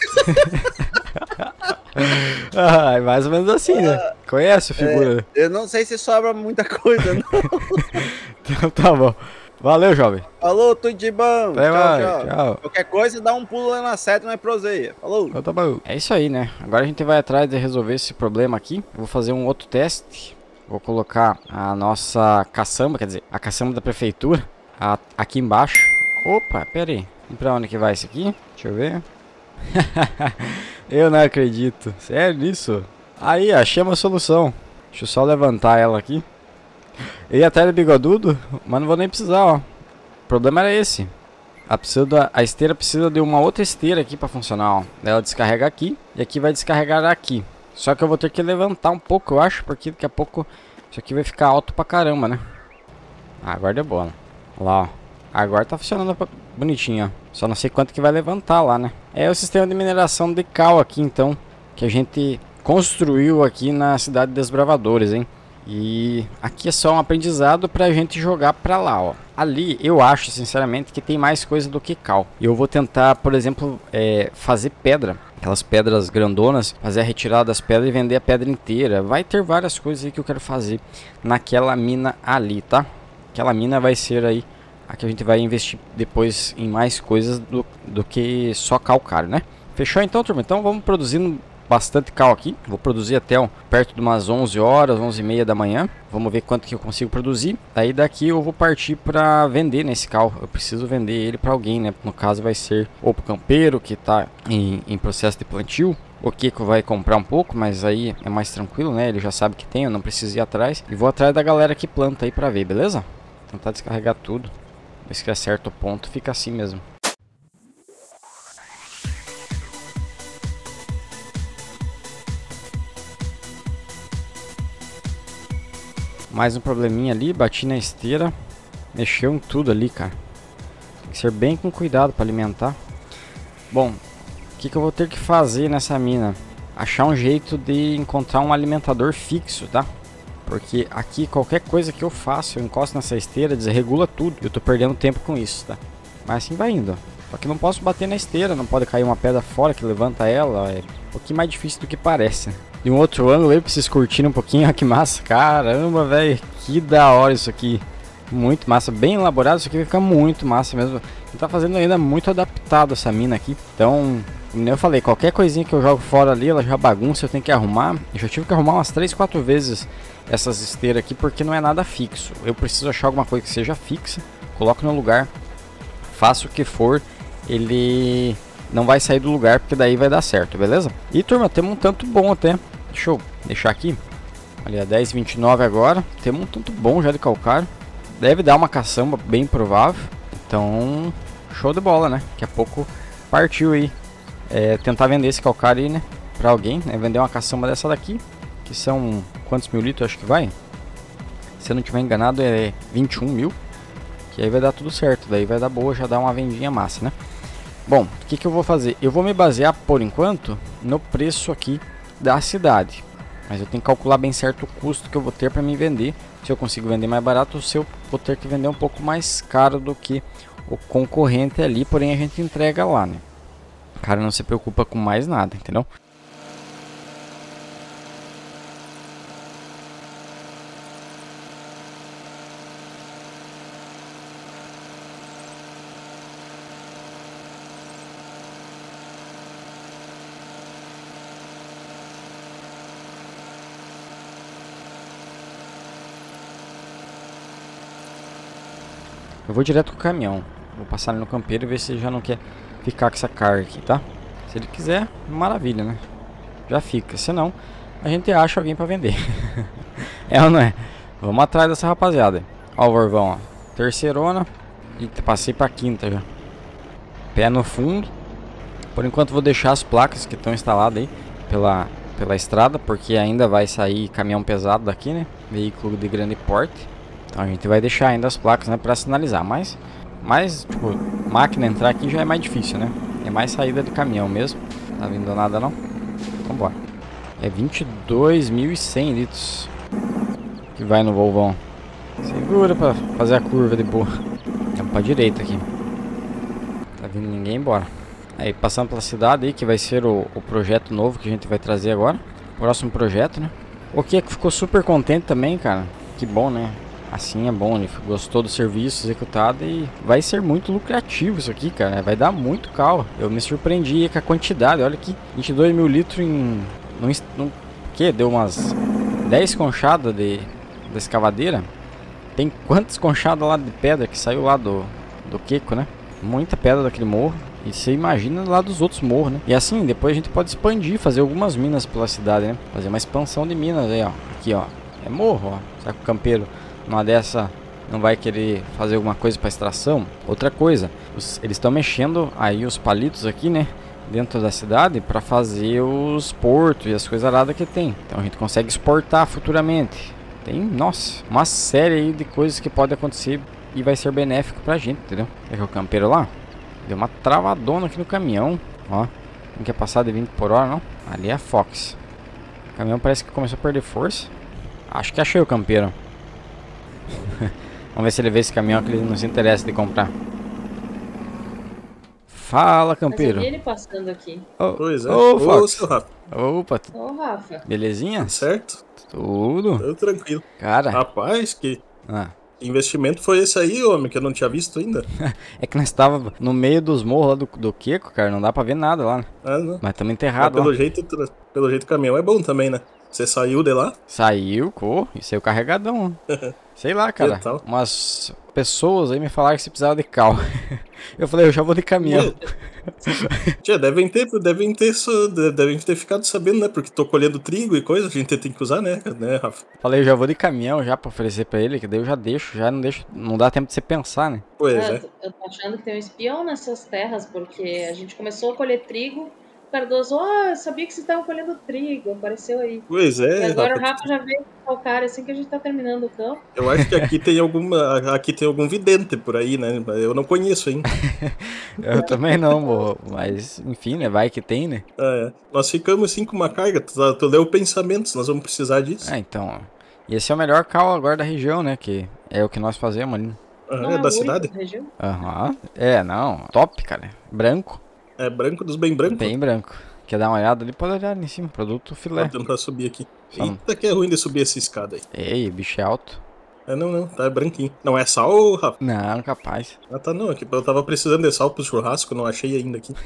É mais ou menos assim, né? Conhece o figura? Eu não sei se sobra muita coisa, não. Então tá bom. Valeu, jovem. Falou, tudo de bom. Até mais, tchau. Qualquer coisa, dá um pulo lá na seta e nós proseia. Falou. Então tá bom. É isso aí, né? Agora a gente vai atrás de resolver esse problema aqui. Eu vou fazer um outro teste. Vou colocar a nossa caçamba, quer dizer, a caçamba da prefeitura aqui embaixo. Opa, pera aí. E pra onde que vai isso aqui? Deixa eu ver. Eu não acredito. Sério isso? Aí, achei uma solução. Deixa eu só levantar ela aqui. Eu ia atrás do bigodudo, mas não vou nem precisar, ó. O problema era esse. A esteira precisa de uma outra esteira aqui pra funcionar, ó. Ela descarrega aqui e aqui vai descarregar aqui. Só que eu vou ter que levantar um pouco, eu acho, porque daqui a pouco isso aqui vai ficar alto pra caramba, né? Ah, agora deu bola. Lá, ó. Agora tá funcionando bonitinho, ó. Só não sei quanto que vai levantar lá, né? É o sistema de mineração de cal aqui, então, que a gente construiu aqui na cidade de Desbravadores, hein? E aqui é só um aprendizado pra gente jogar pra lá, ó. Ali eu acho, sinceramente, que tem mais coisa do que cal. E eu vou tentar, por exemplo, fazer pedra. Aquelas pedras grandonas, fazer a retirada das pedras e vender a pedra inteira. Vai ter várias coisas aí que eu quero fazer naquela mina ali, tá? Aquela mina vai ser aí a que a gente vai investir depois em mais coisas do que só calcário, né? Fechou então, turma? Então vamos produzindo bastante cal aqui. Vou produzir até perto de umas 11 horas, 11h30 da manhã. Vamos ver quanto que eu consigo produzir. Daí daqui eu vou partir para vender nesse cal. Eu preciso vender ele para alguém, né? No caso vai ser ou pro campeiro que tá em processo de plantio. O Kiko vai comprar um pouco, mas aí é mais tranquilo, né? Ele já sabe que tem, eu não preciso ir atrás. E vou atrás da galera que planta aí para ver, beleza? Tentar descarregar tudo. Ver se acerta o ponto, fica assim mesmo. Mais um probleminha ali, bati na esteira, mexeu em tudo ali, cara. Tem que ser bem com cuidado para alimentar. Bom, o que eu vou ter que fazer nessa mina? Achar um jeito de encontrar um alimentador fixo, tá? Porque aqui qualquer coisa que eu faço, eu encosto nessa esteira, desregula tudo. Eu tô perdendo tempo com isso, tá? Mas assim vai indo. Só que não posso bater na esteira, não pode cair uma pedra fora que levanta ela. É um pouquinho mais difícil do que parece. De um outro ângulo aí pra vocês curtirem um pouquinho. Olha que massa. Caramba, velho. Que da hora isso aqui. Muito massa. Bem elaborado. Isso aqui vai ficar muito massa mesmo. Ele tá fazendo ainda muito adaptado essa mina aqui. Então, como eu falei, qualquer coisinha que eu jogo fora ali, ela já bagunça, eu tenho que arrumar. Eu já tive que arrumar umas 3, 4 vezes essas esteiras aqui, porque não é nada fixo. Eu preciso achar alguma coisa que seja fixa. Coloco no lugar. Faço o que for. Ele não vai sair do lugar, porque daí vai dar certo, beleza? E turma, temos um tanto bom até. Deixa eu deixar aqui. Ali, 10,29 agora. Temos um tanto bom já de calcário. Deve dar uma caçamba, bem provável. Então, show de bola, né? Daqui a pouco partiu aí. Tentar vender esse calcário aí, né? Pra alguém, né? Vender uma caçamba dessa daqui. Que são quantos mil litros, acho que vai? Se eu não estiver enganado, é 21 mil. Que aí vai dar tudo certo. Daí vai dar boa, já dá uma vendinha massa, né? Bom, o que eu vou fazer? Eu vou me basear, por enquanto, no preço aqui da cidade. Mas eu tenho que calcular bem certo o custo que eu vou ter para me vender. Se eu consigo vender mais barato ou se eu vou ter que vender um pouco mais caro do que o concorrente ali. Porém, a gente entrega lá, né? O cara não se preocupa com mais nada, entendeu? Eu vou direto com o caminhão. Vou passar ali no campeiro e ver se ele já não quer ficar com essa carga aqui, tá? Se ele quiser, maravilha, né? Já fica. Se não, a gente acha alguém pra vender. É ou não é? Vamos atrás dessa rapaziada. Ó o Vorvão, ó. Terceirona. E passei pra quinta já. Pé no fundo. Por enquanto vou deixar as placas que estão instaladas aí pela estrada, porque ainda vai sair caminhão pesado daqui, né? Veículo de grande porte. Então a gente vai deixar ainda as placas, né, pra sinalizar. Mas tipo, máquina entrar aqui já é mais difícil, né? É mais saída de caminhão mesmo. Tá vindo nada não? Então bora. É 22.100 litros que vai no Volvão. Segura pra fazer a curva de boa. Vamos pra direita aqui. Tá vindo ninguém, bora. Aí passando pela cidade aí, que vai ser o projeto novo que a gente vai trazer agora. Próximo projeto, né? O que ficou super contente também, cara. Que bom, né? Assim é bom, ele gostou do serviço executado e vai ser muito lucrativo isso aqui, cara. Vai dar muito carro. Eu me surpreendi com a quantidade. Olha aqui, 22 mil litros em... que? Deu umas 10 conchadas de escavadeira. Tem quantas conchadas lá de pedra que saiu lá do Queco, né? Muita pedra daquele morro. E você imagina lá dos outros morros, né? E assim, depois a gente pode expandir, fazer algumas minas pela cidade, né? Fazer uma expansão de minas aí, ó. Aqui, ó. É morro, ó. Será que o campeiro, numa dessa, não vai querer fazer alguma coisa para extração? Outra coisa, eles estão mexendo aí os palitos aqui, né? Dentro da cidade para fazer os portos e as coisas aradas que tem. Então a gente consegue exportar futuramente. Tem, nossa, uma série aí de coisas que pode acontecer e vai ser benéfico pra gente, entendeu? É que o campeiro lá deu uma travadona aqui no caminhão, ó. Não quer passar de 20 por hora, não. Ali é a Fox. O caminhão parece que começou a perder força. Acho que achei o campeiro. Vamos ver se ele vê esse caminhão que ele não se interessa de comprar. Fala, campeiro. Mas eu vi ele passando aqui. Pois é. Ô, seu Rafa. Opa. Ô, Rafa. Belezinha? Certo? Tudo. Tudo tranquilo. Cara. Rapaz, que investimento foi esse aí, homem, que eu não tinha visto ainda? É que nós estávamos no meio dos morros lá do Queco, cara. Não dá pra ver nada lá, né? Não. Mas estamos enterrados lá. Pelo jeito o caminhão é bom também, né? Você saiu de lá? Saiu, e saiu carregadão. Sei lá, cara. Umas pessoas aí me falaram que você precisava de carro. Eu falei, eu já vou de caminhão. Tia, devem ter ficado sabendo, né? Porque tô colhendo trigo e coisa, a gente tem que usar, né, Rafa? Falei, eu já vou de caminhão já pra oferecer pra ele, que daí eu já deixo, não dá tempo de você pensar, né? Pois é. Eu tô achando que tem um espião nessas terras, porque a gente começou a colher trigo. O Cardoso, eu sabia que vocês estavam colhendo trigo, apareceu aí. Pois é. E agora o Rafa já veio com o cara assim que a gente tá terminando o campo. Eu acho que aqui tem algum vidente por aí, né? Eu não conheço ainda. Eu também não, mas enfim, né? Vai que tem, né? Nós ficamos assim com uma carga, tu leu pensamentos, nós vamos precisar disso. Então, e esse é o melhor cal agora da região, né? Que é o que nós fazemos ali. É da cidade? Não, top, cara. Branco. É branco dos bem brancos? Bem branco. Quer dar uma olhada ali? Pode olhar ali em cima. Produto filé. Vou tentar subir aqui. Eita, que é ruim de subir essa escada aí. Ei, bicho é alto. Não. Tá branquinho. Não é sal, Rafa? Não, capaz. Tá não. Aqui, eu tava precisando de sal pro churrasco, não achei ainda aqui.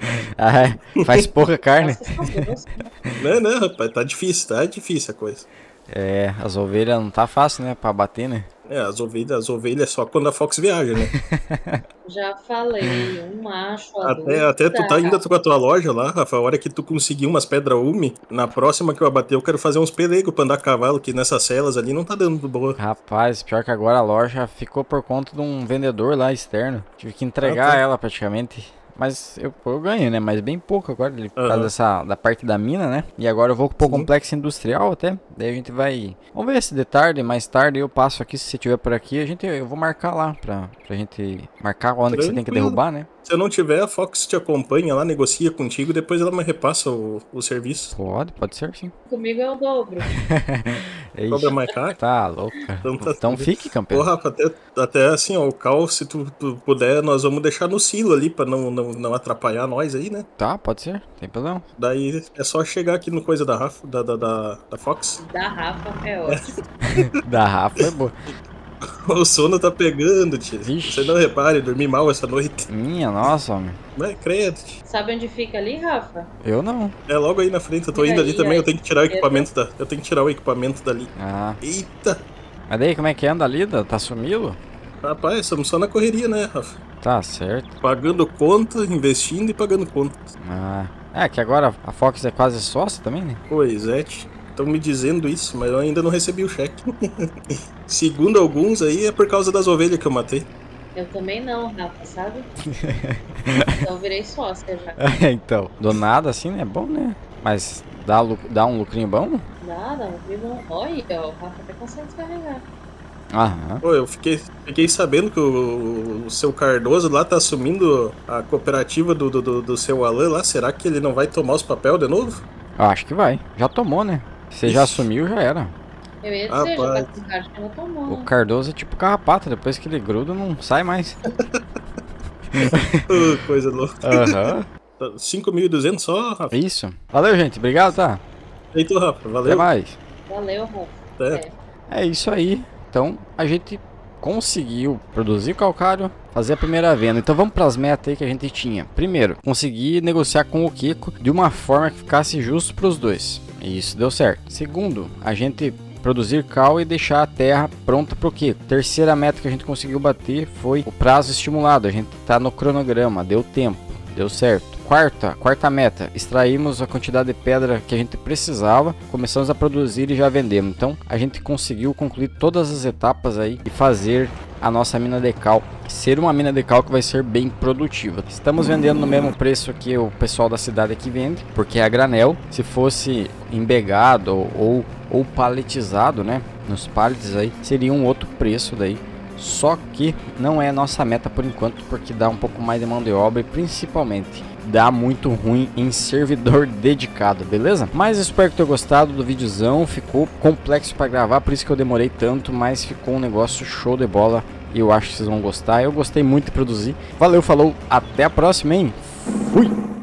Faz pouca carne. Não, rapaz. Tá difícil a coisa. As ovelhas não tá fácil, né? Pra bater, né? As ovelhas só quando a Fox viaja, né? Já falei, um macho até tu tá ainda com a tua loja lá, Rafa, a hora que tu conseguir umas pedras UMI, na próxima que eu abater eu quero fazer uns pelegos pra andar a cavalo, que nessas celas ali não tá dando boa. Rapaz, pior que agora a loja ficou por conta de um vendedor lá externo. Tive que entregar ela praticamente. Mas eu ganho, né? Mas bem pouco agora, por causa da parte da mina, né? E agora eu vou pro complexo industrial até. Daí a gente vai... Vamos ver se de tarde, mais tarde eu passo aqui, se você estiver por aqui, eu vou marcar lá, pra gente marcar onde que você tem que derrubar, né? Se eu não tiver, a Fox te acompanha lá, negocia contigo, depois ela me repassa o serviço. Pode ser sim. Comigo é o dobro. Cobra mais caro? Tá louco. Então fique, campeão. Rafa, até assim, ó, o cal, se tu puder, nós vamos deixar no silo ali, pra não atrapalhar nós aí, né? Tá, pode ser, tem problema. Daí é só chegar aqui no coisa da Rafa, da Fox. Da Rafa é ótimo. Da Rafa é boa. O sono tá pegando, tio. Você não repare, dormi mal essa noite. Minha nossa, homem. Mas credo, tio. Sabe onde fica ali, Rafa? Eu não. É logo aí na frente, eu tô indo ali também, eu tenho que tirar o equipamento eu tenho que tirar o equipamento dali. Ah. Eita. Mas daí, como é que anda ali? Tá sumido? Rapaz, estamos só na correria, né, Rafa? Tá certo. Pagando conta, investindo e pagando conta. Ah, é que agora a Fox é quase sócia também, né? Pois é, estão me dizendo isso, mas eu ainda não recebi o cheque. Segundo alguns aí, é por causa das ovelhas que eu matei. Eu também não, Rafa, sabe? Então eu virei sócia já. Então, do nada assim, né? É bom, né? Mas dá um lucrinho bom? Nada, olha, o Rafa até consegue descarregar. Aham. Pô, eu fiquei sabendo que o seu Cardoso lá tá assumindo a cooperativa do seu Alan lá. Será que ele não vai tomar os papéis de novo? Eu acho que vai. Já tomou, né? Você já assumiu, já era. Eu ia dizer, já tá com cara que já tomou. O Cardoso é tipo carrapato, depois que ele gruda não sai mais. Coisa louca. Aham. 5.200 só, Rafa? Isso. Valeu, gente. Obrigado, tá? Feito, Rafa. Valeu. Até mais. Valeu, Rafa. É. É isso aí. Então, a gente conseguiu produzir calcário, fazer a primeira venda. Então vamos para as metas aí que a gente tinha. Primeiro, conseguir negociar com o Kiko de uma forma que ficasse justo para os dois. E isso deu certo. Segundo, a gente produzir cal e deixar a terra pronta para o Kiko. Terceira meta que a gente conseguiu bater foi o prazo estimulado. A gente tá no cronograma, deu tempo, deu certo. Quarta meta, extraímos a quantidade de pedra que a gente precisava, começamos a produzir e já vendemos. Então a gente conseguiu concluir todas as etapas aí e fazer a nossa mina de cal ser uma mina de cal que vai ser bem produtiva. Estamos vendendo no mesmo preço que o pessoal da cidade aqui vende, porque é a granel. Se fosse embegado ou paletizado, né, nos pallets aí, seria um outro preço daí. Só que não é nossa meta por enquanto, porque dá um pouco mais de mão de obra e principalmente dá muito ruim em servidor dedicado, beleza? Mas espero que tenham gostado do videozão. Ficou complexo para gravar, por isso que eu demorei tanto, mas ficou um negócio show de bola e eu acho que vocês vão gostar. Eu gostei muito de produzir. Valeu, falou, até a próxima, hein? Fui!